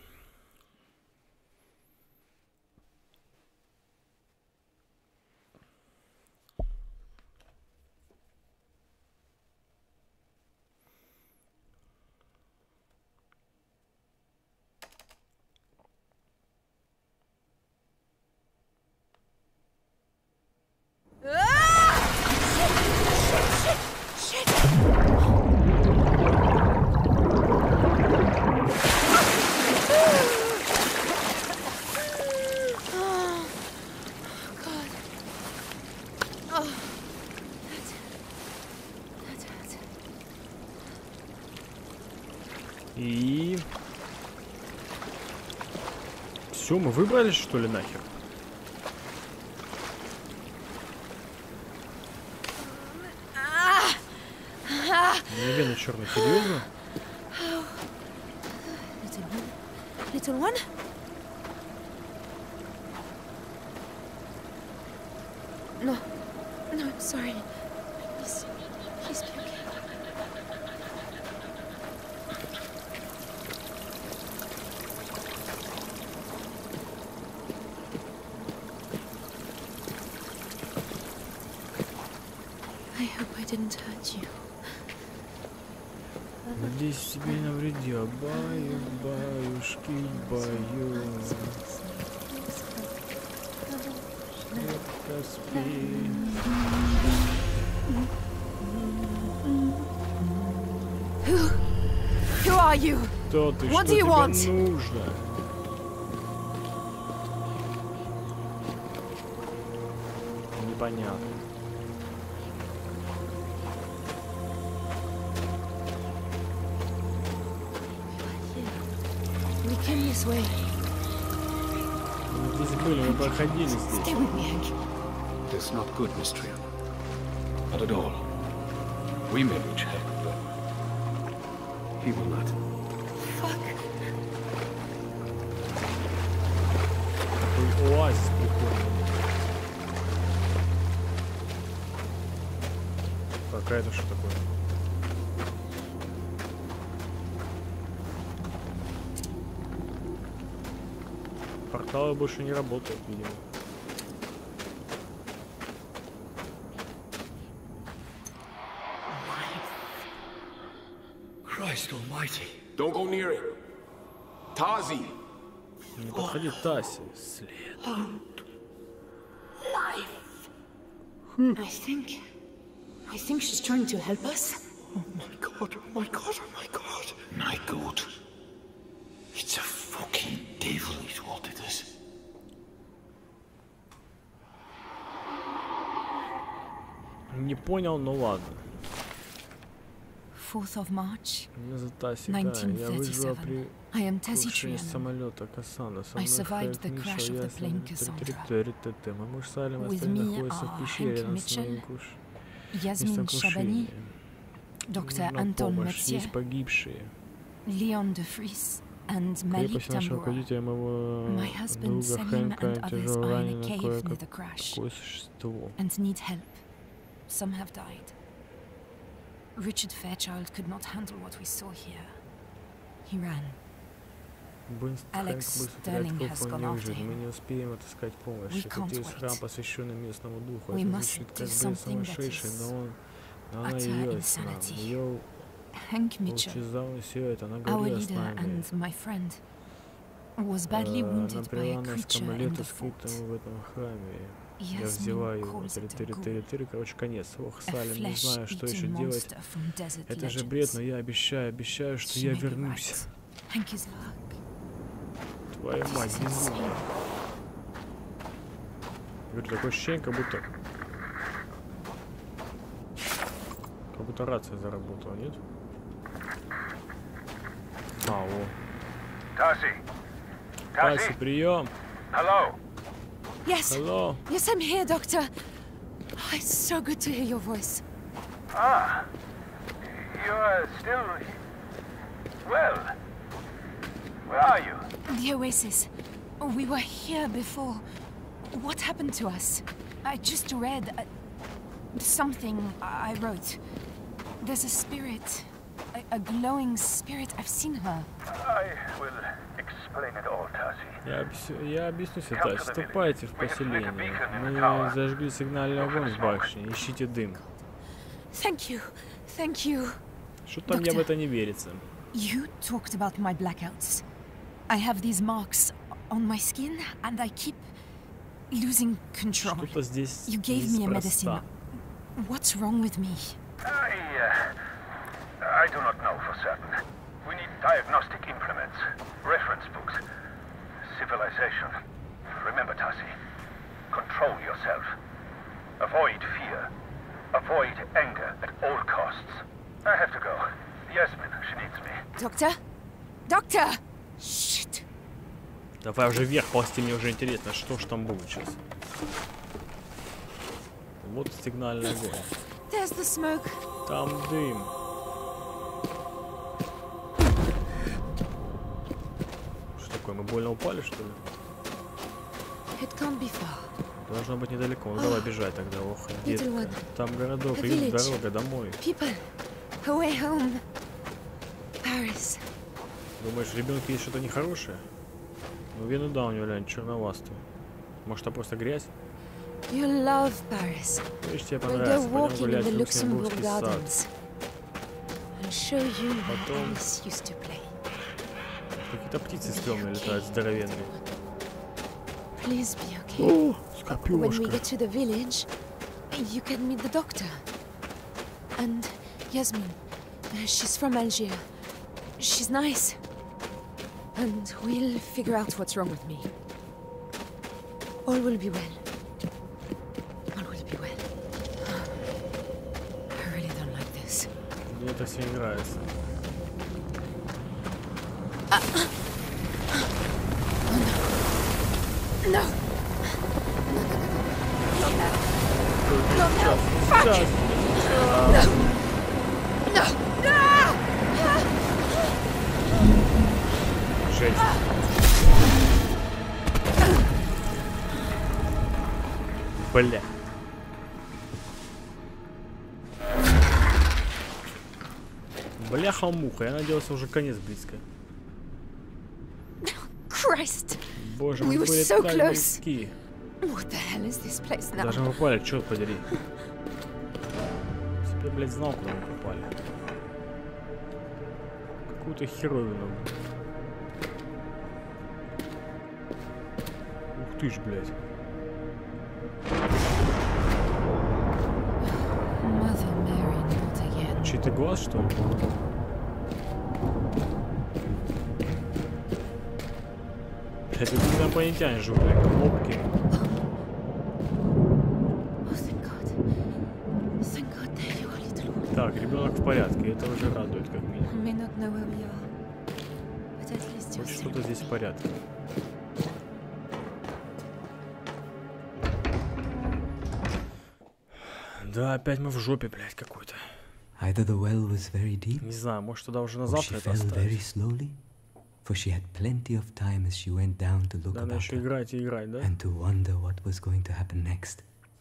И... Все, мы выбрались, что ли, нахер? Не вены черный, серьезно? Little one? Little one? No. No, I'm sorry. He's... he's puking. I hope I didn't hurt you. Надеюсь, тебе не навредил. Баю, баюшки, баю. Крепко спи. Who? Who are you? Кто ты? What Что do you тебе want? нужно? Непонятно. We came this way. Мы здесь были, мы проходили здесь. Stay with me, Hank. It's not good, Miss Triana. Not at all. We may reach Hank, but he will not. Fuck. Такой оазис прикольный. Так, а это что такое? Порталы больше не работают, видимо. Christ almighty. Don't go near it. Tazi. Не подходи, Таси. След. I think... I think she's trying to help us. Oh my god, oh my god, oh my god. My god. It's a fucking devil is what it is. Не понял, ну ладно. fourth of March, Меня зовут Таси, да. Я выжила при I am Tassie крушении Trianon. самолета Кассандра. Со I мной survived the Хайк crash Мишел, of я the plane Cassandra. ТТ. Мой муж Салем With остальные me находятся в are пещере Hank рядом с моим Mitchell, круш... Yasmin местом Chabani, крушения. Doctor Нужна Anton помощь. Metzier, Есть погибшие. Leon de Vries, and Malik Крепость нашего Tambora. руководителя, моего My husband друга Salim Хэнка, and others тяжело are in a ранено cave near the кое-какое crash существо. and need help. Some have died. Richard Fairchild could not handle what we saw here. He ran. Быстро, Алекс Хэнк быстро Стерлинг теряет has кровь, он gone не after выживет. him. Мы не успеем отыскать помощь. We can't Это есть храм, wait. посвященный местному духу. We Это must звучит do как бред something that сумасшедший, is но он... но она utter ее с нами. insanity. Ее Hank Mitchell, лучезарно все это, она our говорила с leader нами. and my friend, was badly Она wounded by привела a нас к creature in амулету, the fort. скрытому в этом храме. Я взяла Yasmin его. calls it a ghoul, Тыры-тыры-тыры, короче, конец. Ох, a Салем, не знаю, что еще flesh-eating делать. monster from desert Это же бред, но legends. я обещаю, обещаю, что She я may be вернусь. right. Hank is luck. Твою мать, This is безумно. insane. Говорю, такое ощущение, как будто... Как будто рация заработала, нет? А, о. Tassie. Таси, Tassie. прием! Hello. Yes, Hello! yes, I'm here, Doctor. Oh, it's so good to hear your voice. Ah. You are still... Well. Where are you? The Oasis. We were here before. What happened to us? I just read uh, something I wrote. There's a spirit, a, a glowing spirit. I've seen her. I will explain it all, Tassie. Я, объясню, я объясню все, Тась. Вступайте в поселение. Мы зажгли сигнальный огонь в башне. Ищите дым. Thank you, thank you. Что-то мне в это не верится. You talked about my blackouts. I have these marks on my skin, and I keep losing control. Что-то здесь You gave me a неспроста. medicine. What's wrong with me? I, uh, I do not know for certain. We need diagnostic implements, reference books, civilization. Remember, Tassie, control yourself. Avoid fear. Avoid anger at all costs. I have to go. Yasmin, she needs me. Doctor? Doctor! Shit. Давай уже вверх ползти, мне уже интересно, что ж там будет сейчас. Вот сигнальный огонь. There's the smoke. Там дым. Что такое, мы больно упали, что ли? It can't be far. Должно быть недалеко. Ну давай бежать тогда, ох, Little детка. one. Там городок, A идет village. дорога домой. People. Away home. Paris. Думаешь, ребенку есть что-то нехорошее? Ну, вену да, у него, глянь, черновастую. Может, это просто грязь? You love Paris. Видишь, тебе We'll понравится. go Пойдем walking in гулять the в Luxembourg Люксембургский сад. Gardens. I'll show you where Потом- Alice used to play. Какие-то птицы стрёмные летают, здоровенные. Please be okay. О, When we скопёшка. get to the village, you can meet the doctor. And Yasmin. Uh, She's from Algiers. She's nice. And we'll figure out what's wrong with me. All will be well. All will be well. I really don't like this. Мне это все не нравится. No! Not now! Fuck! Сейчас. No! Ah! Жесть. Бля. Бляха-муха, я надеялся, уже конец близко. Christ! Боже, We мы were были so так close. близки. What the hell is this place now? Даже мы попали, черт подери. Теперь, блядь, знал, куда мы попали. Какую-то херовину. Ух ты ж, блядь. Mother Mary, not again. Чей-то глаз, что ли? Блядь, это инопланетяне живут, блядь, кнопки. Oh, thank God. Thank God there you are, little one. Так, Так, ребенок в порядке, это уже радует как минимум. May not know where we are, but at least you're Хоть safe. что-то здесь в порядке. Да, опять мы в жопе, блядь, какой-то. Either the well was very deep, Не знаю, может тогда уже на or she завтра это fell very оставить. slowly, for she had plenty of time as she went down to look Да, надо about еще her играть и играть, да? and to wonder what was going to happen next.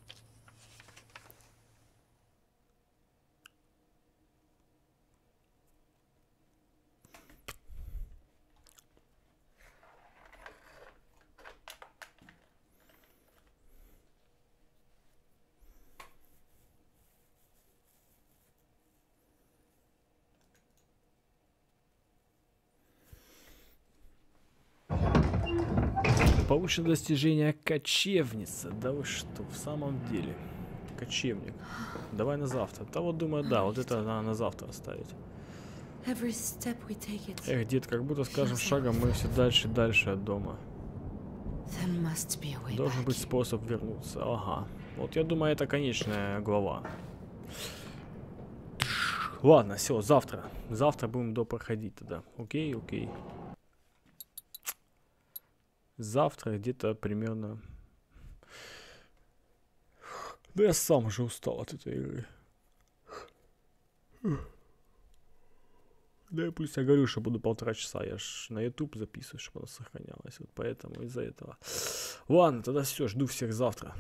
Получено достижение кочевница. Да вы что, в самом деле? Кочевник. Давай на завтра. Да вот думаю, да, вот это надо на завтра оставить. Every step we take it, Эх, дед, как будто с каждым шагом мы все дальше и дальше от дома. there must be a way Должен back. быть способ вернуться. Ага. Вот я думаю, это конечная глава. Ладно, все, завтра. Завтра будем допроходить тогда. Окей, окей. Завтра где-то примерно... Да я сам уже устал от этой игры. Да и плюс я говорю, что буду полтора часа. Я ж на YouTube записываю, чтобы она сохранялась. Вот поэтому из-за этого. Ладно, тогда все, жду всех завтра.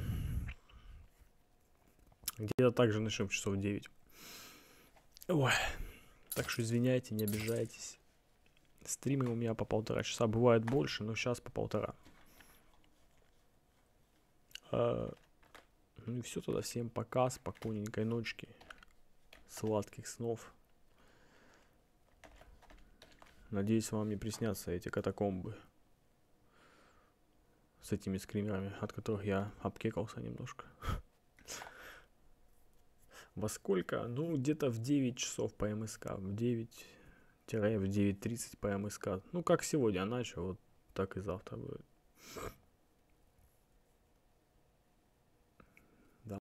Где-то также начнем часов девять. Ой. Так что извиняйте, не обижайтесь. Стримы у меня по полтора часа. Бывает больше, но сейчас по полтора. А, ну и все тогда. Всем пока. Спокойненькой ночки. Сладких снов. Надеюсь, вам не приснятся эти катакомбы. С этими скримерами, от которых я обкекался немножко. Во сколько? Ну, где-то в девять часов по МСК. В девять... в девять тридцать по МСК. Ну, как сегодня начал, вот так и завтра будет.